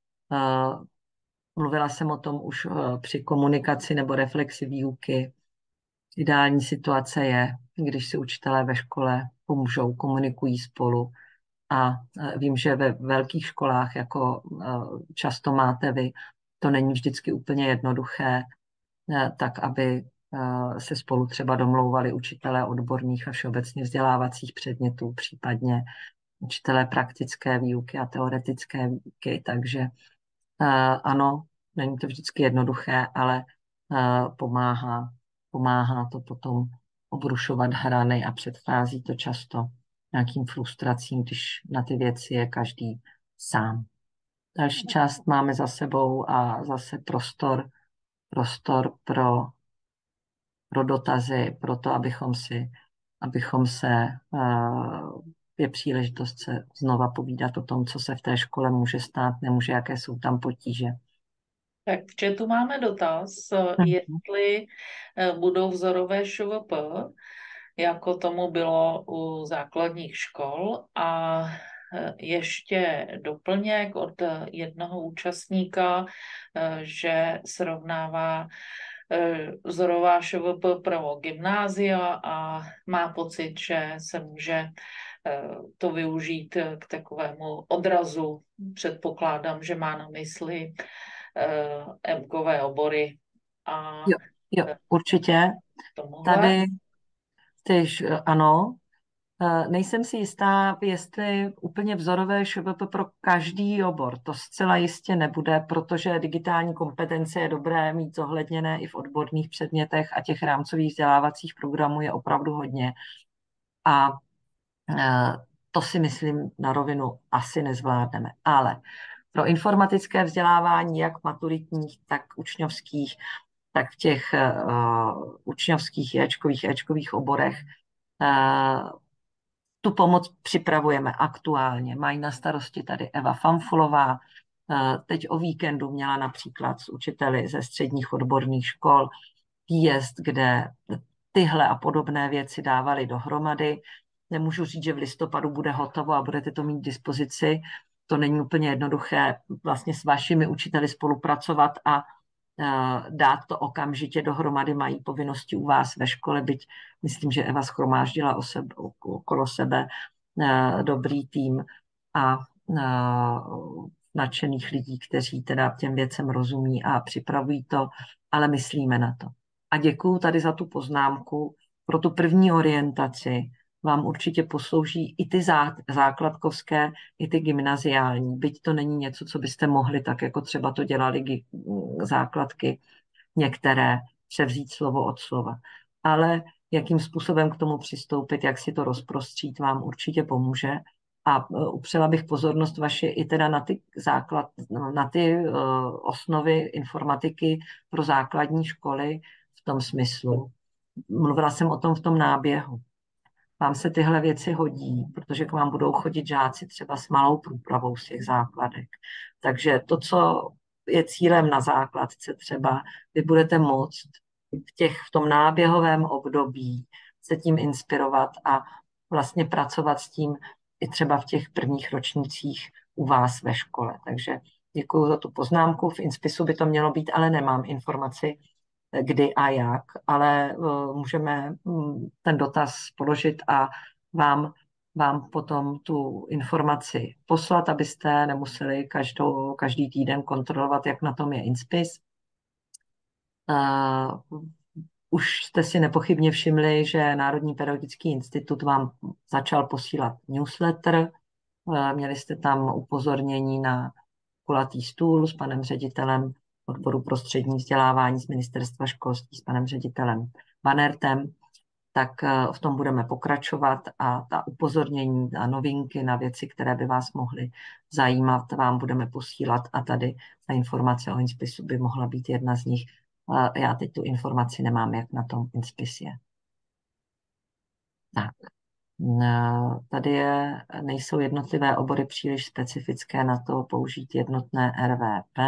Mluvila jsem o tom už při komunikaci nebo reflexi výuky. Ideální situace je, když si učitelé ve škole pomůžou, komunikují spolu. A vím, že ve velkých školách, jako často máte vy, to není vždycky úplně jednoduché, tak aby se spolu třeba domlouvali učitelé odborných a všeobecně vzdělávacích předmětů, případně učitelé praktické výuky a teoretické výuky. Takže ano, není to vždycky jednoduché, ale pomáhá, pomáhá to potom obrušovat hrany a předchází to často nějakým frustracím, když na ty věci je každý sám. Další část máme za sebou a zase prostor, prostor pro, pro dotazy, pro to, abychom si, abychom se, uh, je příležitost se znova povídat o tom, co se v té škole může stát, nemůže, jaké jsou tam potíže. Tak v chatu máme dotaz, jestli budou vzorové š v p, jako tomu bylo u základních škol, a ještě doplněk od jednoho účastníka, že srovnává vzorová š v p pro gymnázia a má pocit, že se může to využít k takovému odrazu. Předpokládám, že má na mysli emkové obory. A Jo, jo, určitě. tomuhle. Tady tyž, ano, nejsem si jistá, jestli úplně vzorové š v p pro každý obor. To zcela jistě nebude, protože digitální kompetence je dobré mít zohledněné i v odborných předmětech a těch rámcových vzdělávacích programů je opravdu hodně. A to si myslím na rovinu asi nezvládneme. Ale pro informatické vzdělávání, jak maturitních, tak učňovských, tak v těch uh, učňovských éčkových, éčkových oborech uh, tu pomoc připravujeme aktuálně. Mají na starosti tady Eva Famfulová. Uh, teď o víkendu měla například s učiteli ze středních odborných škol výjezd, kde tyhle a podobné věci dávali dohromady. Nemůžu říct, že v listopadu bude hotovo a budete to mít k dispozici. To není úplně jednoduché vlastně s vašimi učiteli spolupracovat a uh, dát to okamžitě dohromady. Mají povinnosti u vás ve škole, byť myslím, že Eva shromáždila o sebe, okolo sebe uh, dobrý tým a uh, nadšených lidí, kteří teda těm věcem rozumí a připravují to, ale myslíme na to. A děkuju tady za tu poznámku. Pro tu první orientaci vám určitě poslouží i ty základkovské, i ty gymnaziální. Byť to není něco, co byste mohli, tak jako třeba to dělali základky některé, převzít slovo od slova. Ale jakým způsobem k tomu přistoupit, jak si to rozprostřít, vám určitě pomůže. A upřela bych pozornost vaše i teda na ty základ, na ty uh, osnovy informatiky pro základní školy v tom smyslu. Mluvila jsem o tom v tom náběhu. Vám se tyhle věci hodí, protože k vám budou chodit žáci třeba s malou průpravou z těch základek. Takže to, co je cílem na základce třeba, vy budete moct v, těch, v tom náběhovém období se tím inspirovat a vlastně pracovat s tím i třeba v těch prvních ročnících u vás ve škole. Takže děkuji za tu poznámku. V Inspisu by to mělo být, ale nemám informaci, kdy a jak, ale uh, můžeme um, ten dotaz položit a vám, vám potom tu informaci poslat, abyste nemuseli každou, každý týden kontrolovat, jak na tom je Inspis. Uh, už jste si nepochybně všimli, že Národní pedagogický institut vám začal posílat newsletter. Uh, měli jste tam upozornění na kulatý stůl s panem ředitelem odboru pro střední vzdělávání z Ministerstva školství s panem ředitelem Vanertem, tak v tom budeme pokračovat a ta upozornění a novinky na věci, které by vás mohly zajímat, vám budeme posílat a tady ta informace o Inspisu by mohla být jedna z nich. Já teď tu informaci nemám, jak na tom Inspis je. Tak. Tady je, nejsou jednotlivé obory příliš specifické na to použít jednotné R V P.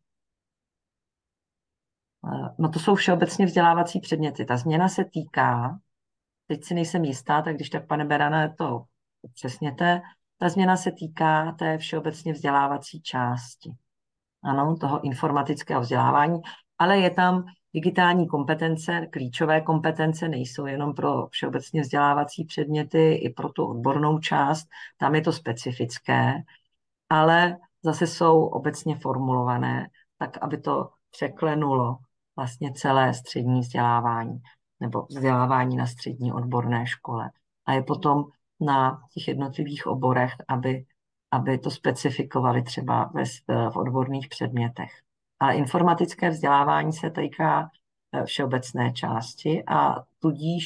No to jsou všeobecně vzdělávací předměty. Ta změna se týká, teď si nejsem jistá, tak když tak, pane Berane, to upřesněte, ta změna se týká té všeobecně vzdělávací části. Ano, toho informatického vzdělávání, ale je tam digitální kompetence, klíčové kompetence nejsou jenom pro všeobecně vzdělávací předměty, i pro tu odbornou část, tam je to specifické, ale zase jsou obecně formulované, tak aby to překlenulo vlastně celé střední vzdělávání nebo vzdělávání na střední odborné škole. A je potom na těch jednotlivých oborech, aby, aby to specifikovali třeba ve, v odborných předmětech. Ale informatické vzdělávání se týká všeobecné části a tudíž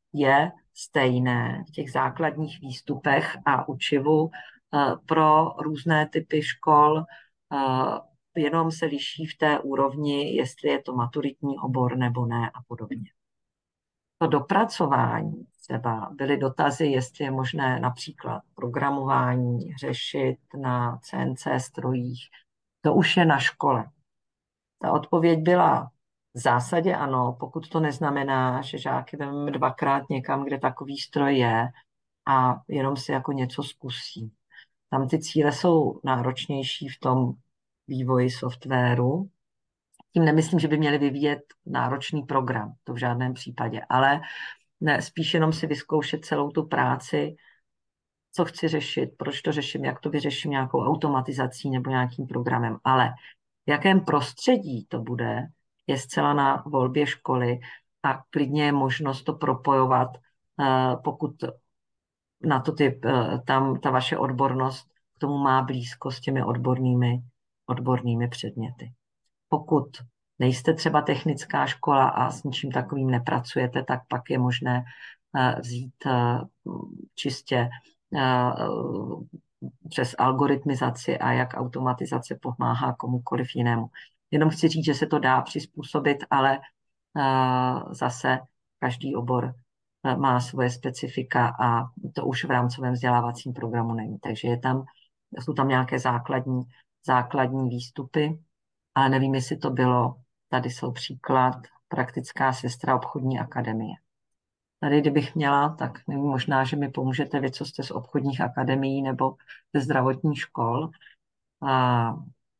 je stejné v těch základních výstupech a učivu pro různé typy škol, jenom se liší v té úrovni, jestli je to maturitní obor nebo ne a podobně. To dopracování třeba byly dotazy, jestli je možné například programování řešit na C N C strojích. To už je na škole. Ta odpověď byla v zásadě ano, pokud to neznamená, že žáky vezmeme dvakrát někam, kde takový stroj je a jenom si jako něco zkusí. Tam ty cíle jsou náročnější v tom vývoji softwaru. Tím nemyslím, že by měli vyvíjet náročný program, to v žádném případě, ale ne, spíš jenom si vyzkoušet celou tu práci, co chci řešit, proč to řeším, jak to vyřeším nějakou automatizací nebo nějakým programem. Ale v jakém prostředí to bude, je zcela na volbě školy a klidně je možnost to propojovat, pokud na to ty, tam ta vaše odbornost k tomu má blízko s těmi odbornými, odbornými předměty. Pokud nejste třeba technická škola a s ničím takovým nepracujete, tak pak je možné vzít čistě přes algoritmizaci a jak automatizace pomáhá komukoliv jinému. Jenom chci říct, že se to dá přizpůsobit, ale zase každý obor má svoje specifika a to už v rámcovém vzdělávacím programu není. Takže je tam, jsou tam nějaké základní, základní výstupy, ale nevím, jestli to bylo, tady jsou příklad, praktická sestra obchodní akademie. Tady, kdybych měla, tak nevím, možná, že mi pomůžete vy, co jste z obchodních akademií nebo ze zdravotních škol. A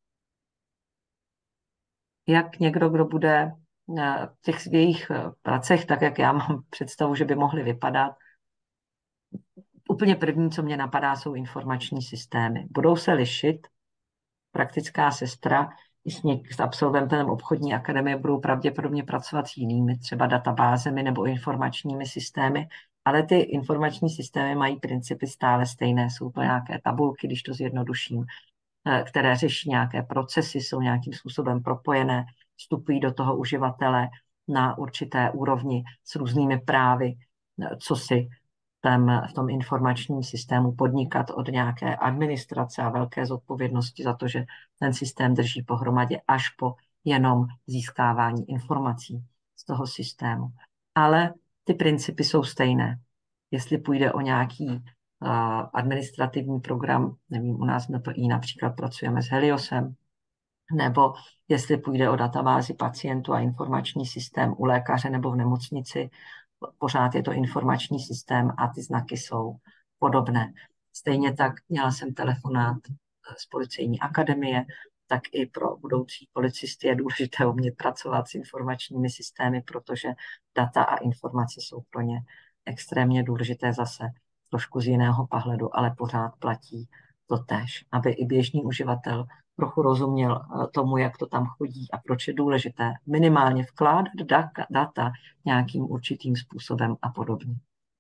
jak někdo, kdo bude v těch svých pracech, tak jak já mám představu, že by mohly vypadat, úplně první, co mě napadá, jsou informační systémy. Budou se lišit. Praktická sestra i s, něk- s absolventem obchodní akademie budou pravděpodobně pracovat s jinými, třeba databázemi nebo informačními systémy, ale ty informační systémy mají principy stále stejné. Jsou to nějaké tabulky, když to zjednoduším, které řeší nějaké procesy, jsou nějakým způsobem propojené, vstupují do toho uživatele na určité úrovni s různými právy, co si Tam, v tom informačním systému podnikat od nějaké administrace a velké zodpovědnosti za to, že ten systém drží pohromadě až po jenom získávání informací z toho systému. Ale ty principy jsou stejné. Jestli půjde o nějaký uh, administrativní program, nevím, u nás na to i například pracujeme s Heliosem, nebo jestli půjde o databázi pacientů a informační systém u lékaře nebo v nemocnici, pořád je to informační systém a ty znaky jsou podobné. Stejně tak měla jsem telefonát z policejní akademie, tak i pro budoucí policisty je důležité umět pracovat s informačními systémy, protože data a informace jsou pro ně extrémně důležité zase trošku z jiného pohledu, ale pořád platí to též, aby i běžný uživatel trochu rozuměl tomu, jak to tam chodí a proč je důležité minimálně vkládat data nějakým určitým způsobem a podobně.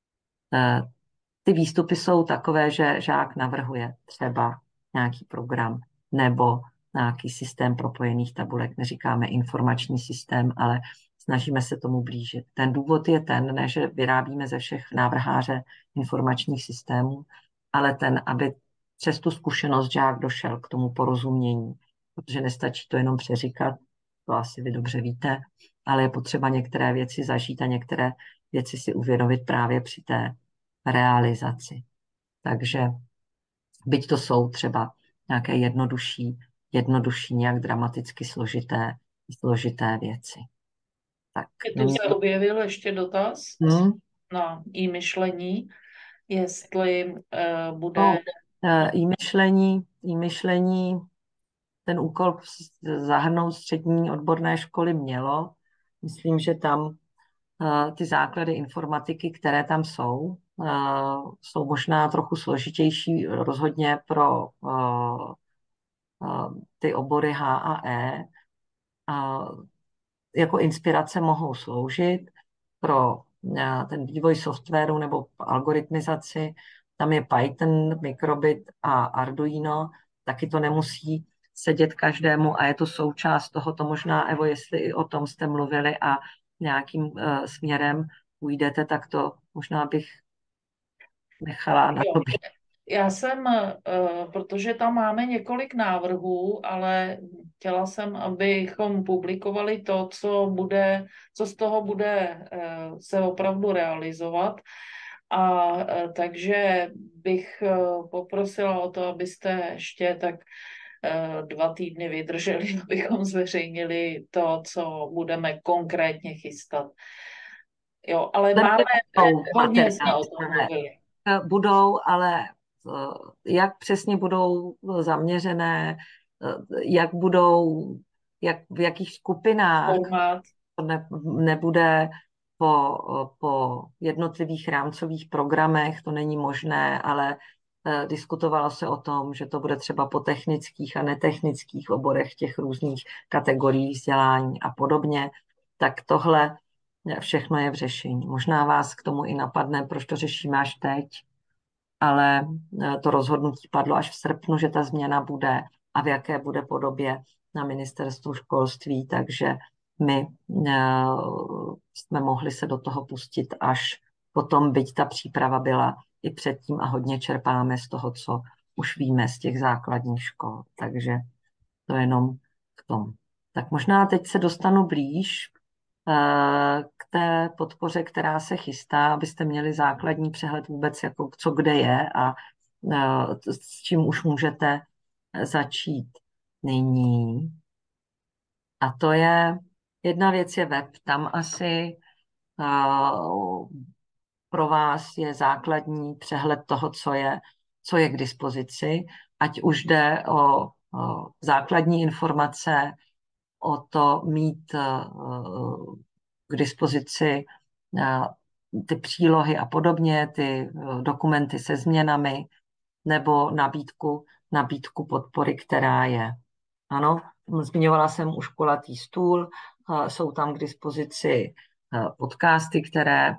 Ty výstupy jsou takové, že žák navrhuje třeba nějaký program nebo nějaký systém propojených tabulek. Neříkáme informační systém, ale snažíme se tomu blížit. Ten důvod je ten, ne, že vyrábíme ze všech návrháře informačních systémů, ale ten, aby přes tu zkušenost žák došel k tomu porozumění, protože nestačí to jenom přeříkat, to asi vy dobře víte, ale je potřeba některé věci zažít a některé věci si uvědomit právě při té realizaci. Takže byť to jsou třeba nějaké jednodušší, jednodušší, nějak dramaticky složité, složité věci. Tak. Tu se objevil ještě dotaz hmm? na e-myšlení, jestli uh, bude... No, e-myšlení, e-myšlení, ten úkol zahrnout střední odborné školy mělo. Myslím, že tam uh, ty základy informatiky, které tam jsou, uh, jsou možná trochu složitější rozhodně pro uh, uh, ty obory H a E. Uh, jako inspirace mohou sloužit pro uh, ten vývoj softwaru nebo algoritmizaci. Tam je Python, Microbit a Arduino. Taky to nemusí sedět každému a je to součást toho, to možná, Evo, jestli i o tom jste mluvili a nějakým uh, směrem půjdete, tak to možná bych nechala na to. Já jsem, protože tam máme několik návrhů, ale chtěla jsem, abychom publikovali to, co bude, co z toho bude se opravdu realizovat. A takže bych poprosila o to, abyste ještě tak dva týdny vydrželi, abychom zveřejnili to, co budeme konkrétně chystat. Jo, ale máme, hodně jsme o tom mluvili. Budou, ale jak přesně budou zaměřené, jak budou, jak, v jakých skupinách, Formát. ne, nebude po, po jednotlivých rámcových programech, to není možné, ale diskutovalo se o tom, že to bude třeba po technických a netechnických oborech těch různých kategorií vzdělání a podobně, tak tohle všechno je v řešení. Možná vás k tomu i napadne, proč to řešíme až teď, ale to rozhodnutí padlo až v srpnu, že ta změna bude a v jaké bude podobě na ministerstvu školství, takže my jsme mohli se do toho pustit až potom, byť ta příprava byla i předtím a hodně čerpáme z toho, co už víme z těch základních škol. Takže to jenom k tomu. Tak možná teď se dostanu blíž k té podpoře, která se chystá, abyste měli základní přehled vůbec, jako co kde je a s čím už můžete začít nyní. A to je, jedna věc je web, tam asi pro vás je základní přehled toho, co je, co je k dispozici, ať už jde o, o základní informace, o to mít k dispozici ty přílohy a podobně, ty dokumenty se změnami, nebo nabídku, nabídku podpory, která je. Ano, zmiňovala jsem už kulatý stůl, jsou tam k dispozici podcasty, které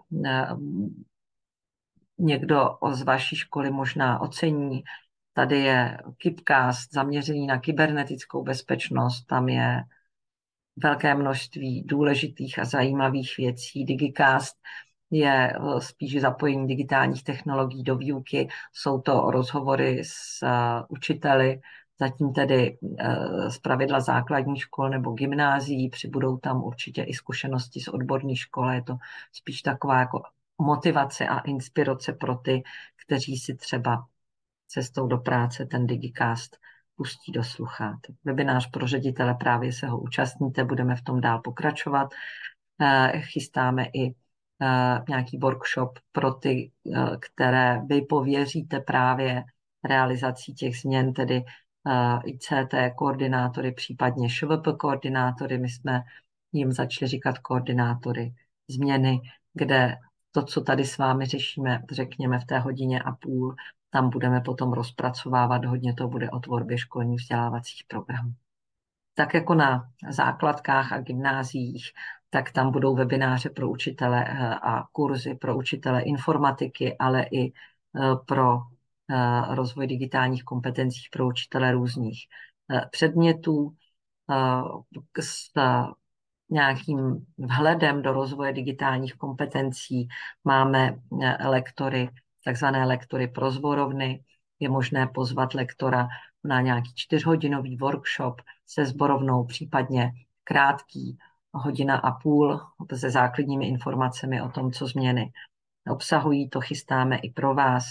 někdo z vaší školy možná ocení. Tady je KIPcast zaměřený na kybernetickou bezpečnost, tam je velké množství důležitých a zajímavých věcí. Digicast je spíš zapojení digitálních technologií do výuky. Jsou to rozhovory s učiteli, zatím tedy z pravidla základních škol nebo gymnázií, přibudou tam určitě i zkušenosti z odborných škol. Je to spíš taková jako motivace a inspirace pro ty, kteří si třeba cestou do práce ten Digicast pustí do sluchátek. Webinář pro ředitele, právě se ho účastníte, budeme v tom dál pokračovat. Chystáme i nějaký workshop pro ty, které vy pověříte právě realizací těch změn, tedy I C T koordinátory, případně Š V P koordinátory. My jsme jim začali říkat koordinátory změny, kde to, co tady s vámi řešíme, řekněme v té hodině a půl, tam budeme potom rozpracovávat, hodně to bude o tvorbě školních vzdělávacích programů. Tak jako na základkách a gymnáziích, tak tam budou webináře pro učitele a kurzy pro učitele informatiky, ale i pro rozvoj digitálních kompetencí pro učitele různých předmětů s nějakým vhledem do rozvoje digitálních kompetencí. Máme lektory, takzvané lektory pro zborovny. Je možné pozvat lektora na nějaký čtyřhodinový workshop se zborovnou, případně krátký, hodina a půl se základními informacemi o tom, co změny obsahují. To chystáme i pro vás.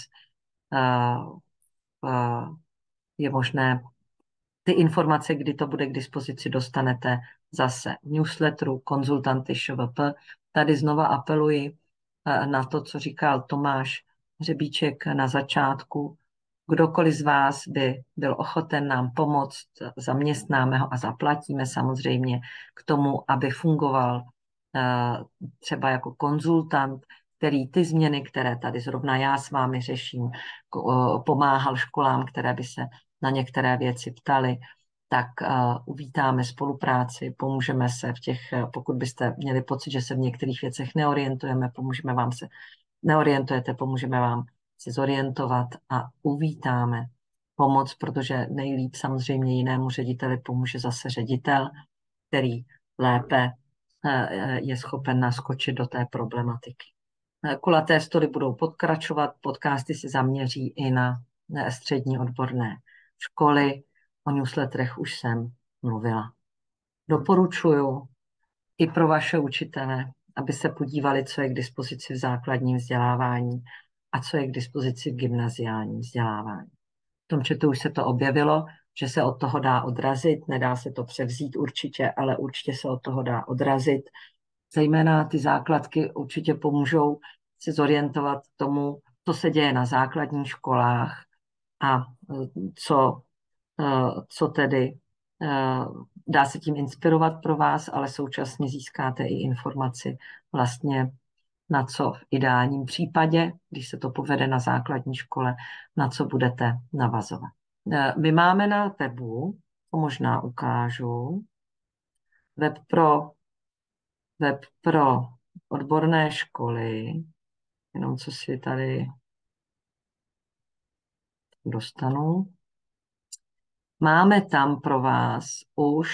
Je možné ty informace, kdy to bude k dispozici, dostanete zase v newsletteru konzultanty Š V P. Tady znova apeluji na to, co říkal Tomáš Hřebíček na začátku. Kdokoliv z vás by byl ochoten nám pomoct, zaměstnáme ho a zaplatíme samozřejmě k tomu, aby fungoval třeba jako konzultant, který ty změny, které tady zrovna já s vámi řeším, pomáhal školám, které by se na některé věci ptali, tak uh, uvítáme spolupráci, pomůžeme se v těch, pokud byste měli pocit, že se v některých věcech neorientujeme, pomůžeme vám se, neorientujete, pomůžeme vám se zorientovat a uvítáme pomoc, protože nejlíp samozřejmě jinému řediteli pomůže zase ředitel, který lépe uh, je schopen naskočit do té problematiky. Kulaté stoly budou pokračovat, podcasty se zaměří i na střední odborné školy. O newsletterech už jsem mluvila. Doporučuju i pro vaše učitele, aby se podívali, co je k dispozici v základním vzdělávání a co je k dispozici v gymnaziálním vzdělávání. V tom chatu už se to objevilo, že se od toho dá odrazit, nedá se to převzít určitě, ale určitě se od toho dá odrazit. Zejména ty základky určitě pomůžou se zorientovat tomu, co se děje na základních školách a co, co tedy dá se tím inspirovat pro vás, ale současně získáte i informaci vlastně na co v ideálním případě, když se to povede na základní škole, na co budete navazovat. My máme na webu, to možná ukážu, web pro, web pro odborné školy, jenom co si tady dostanu. Máme tam pro vás už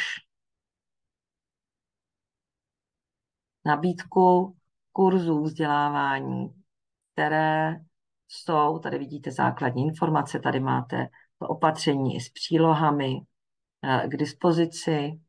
nabídku kurzů vzdělávání, které jsou, tady vidíte základní informace, tady máte to opatření i s přílohami k dispozici,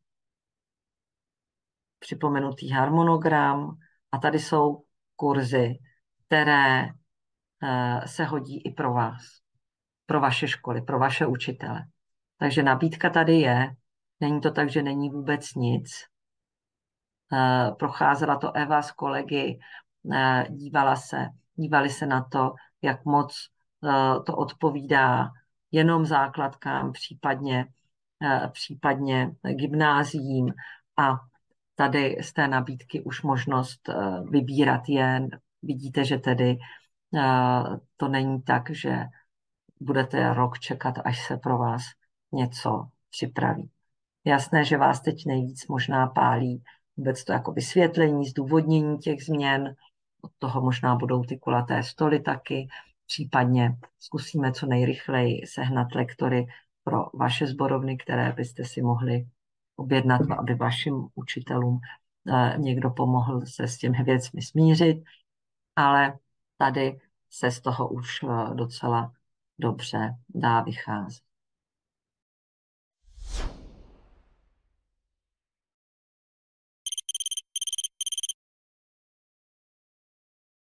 připomenutý harmonogram a tady jsou kurzy, které se hodí i pro vás, pro vaše školy, pro vaše učitele. Takže nabídka tady je, není to tak, že není vůbec nic. Procházela to Eva s kolegy, dívala se, dívali se na to, jak moc to odpovídá jenom základkám, případně, případně gymnáziím a tady z té nabídky už možnost vybírat jen. Vidíte, že tedy to není tak, že budete rok čekat, až se pro vás něco připraví. Jasné, že vás teď nejvíc možná pálí vůbec to jako vysvětlení, zdůvodnění těch změn, od toho možná budou ty kulaté stoly taky, případně zkusíme co nejrychleji sehnat lektory pro vaše sborovny, které byste si mohli objednat, aby vašim učitelům někdo pomohl se s těmi věcmi smířit, ale tady se z toho už docela dobře dá vycházet.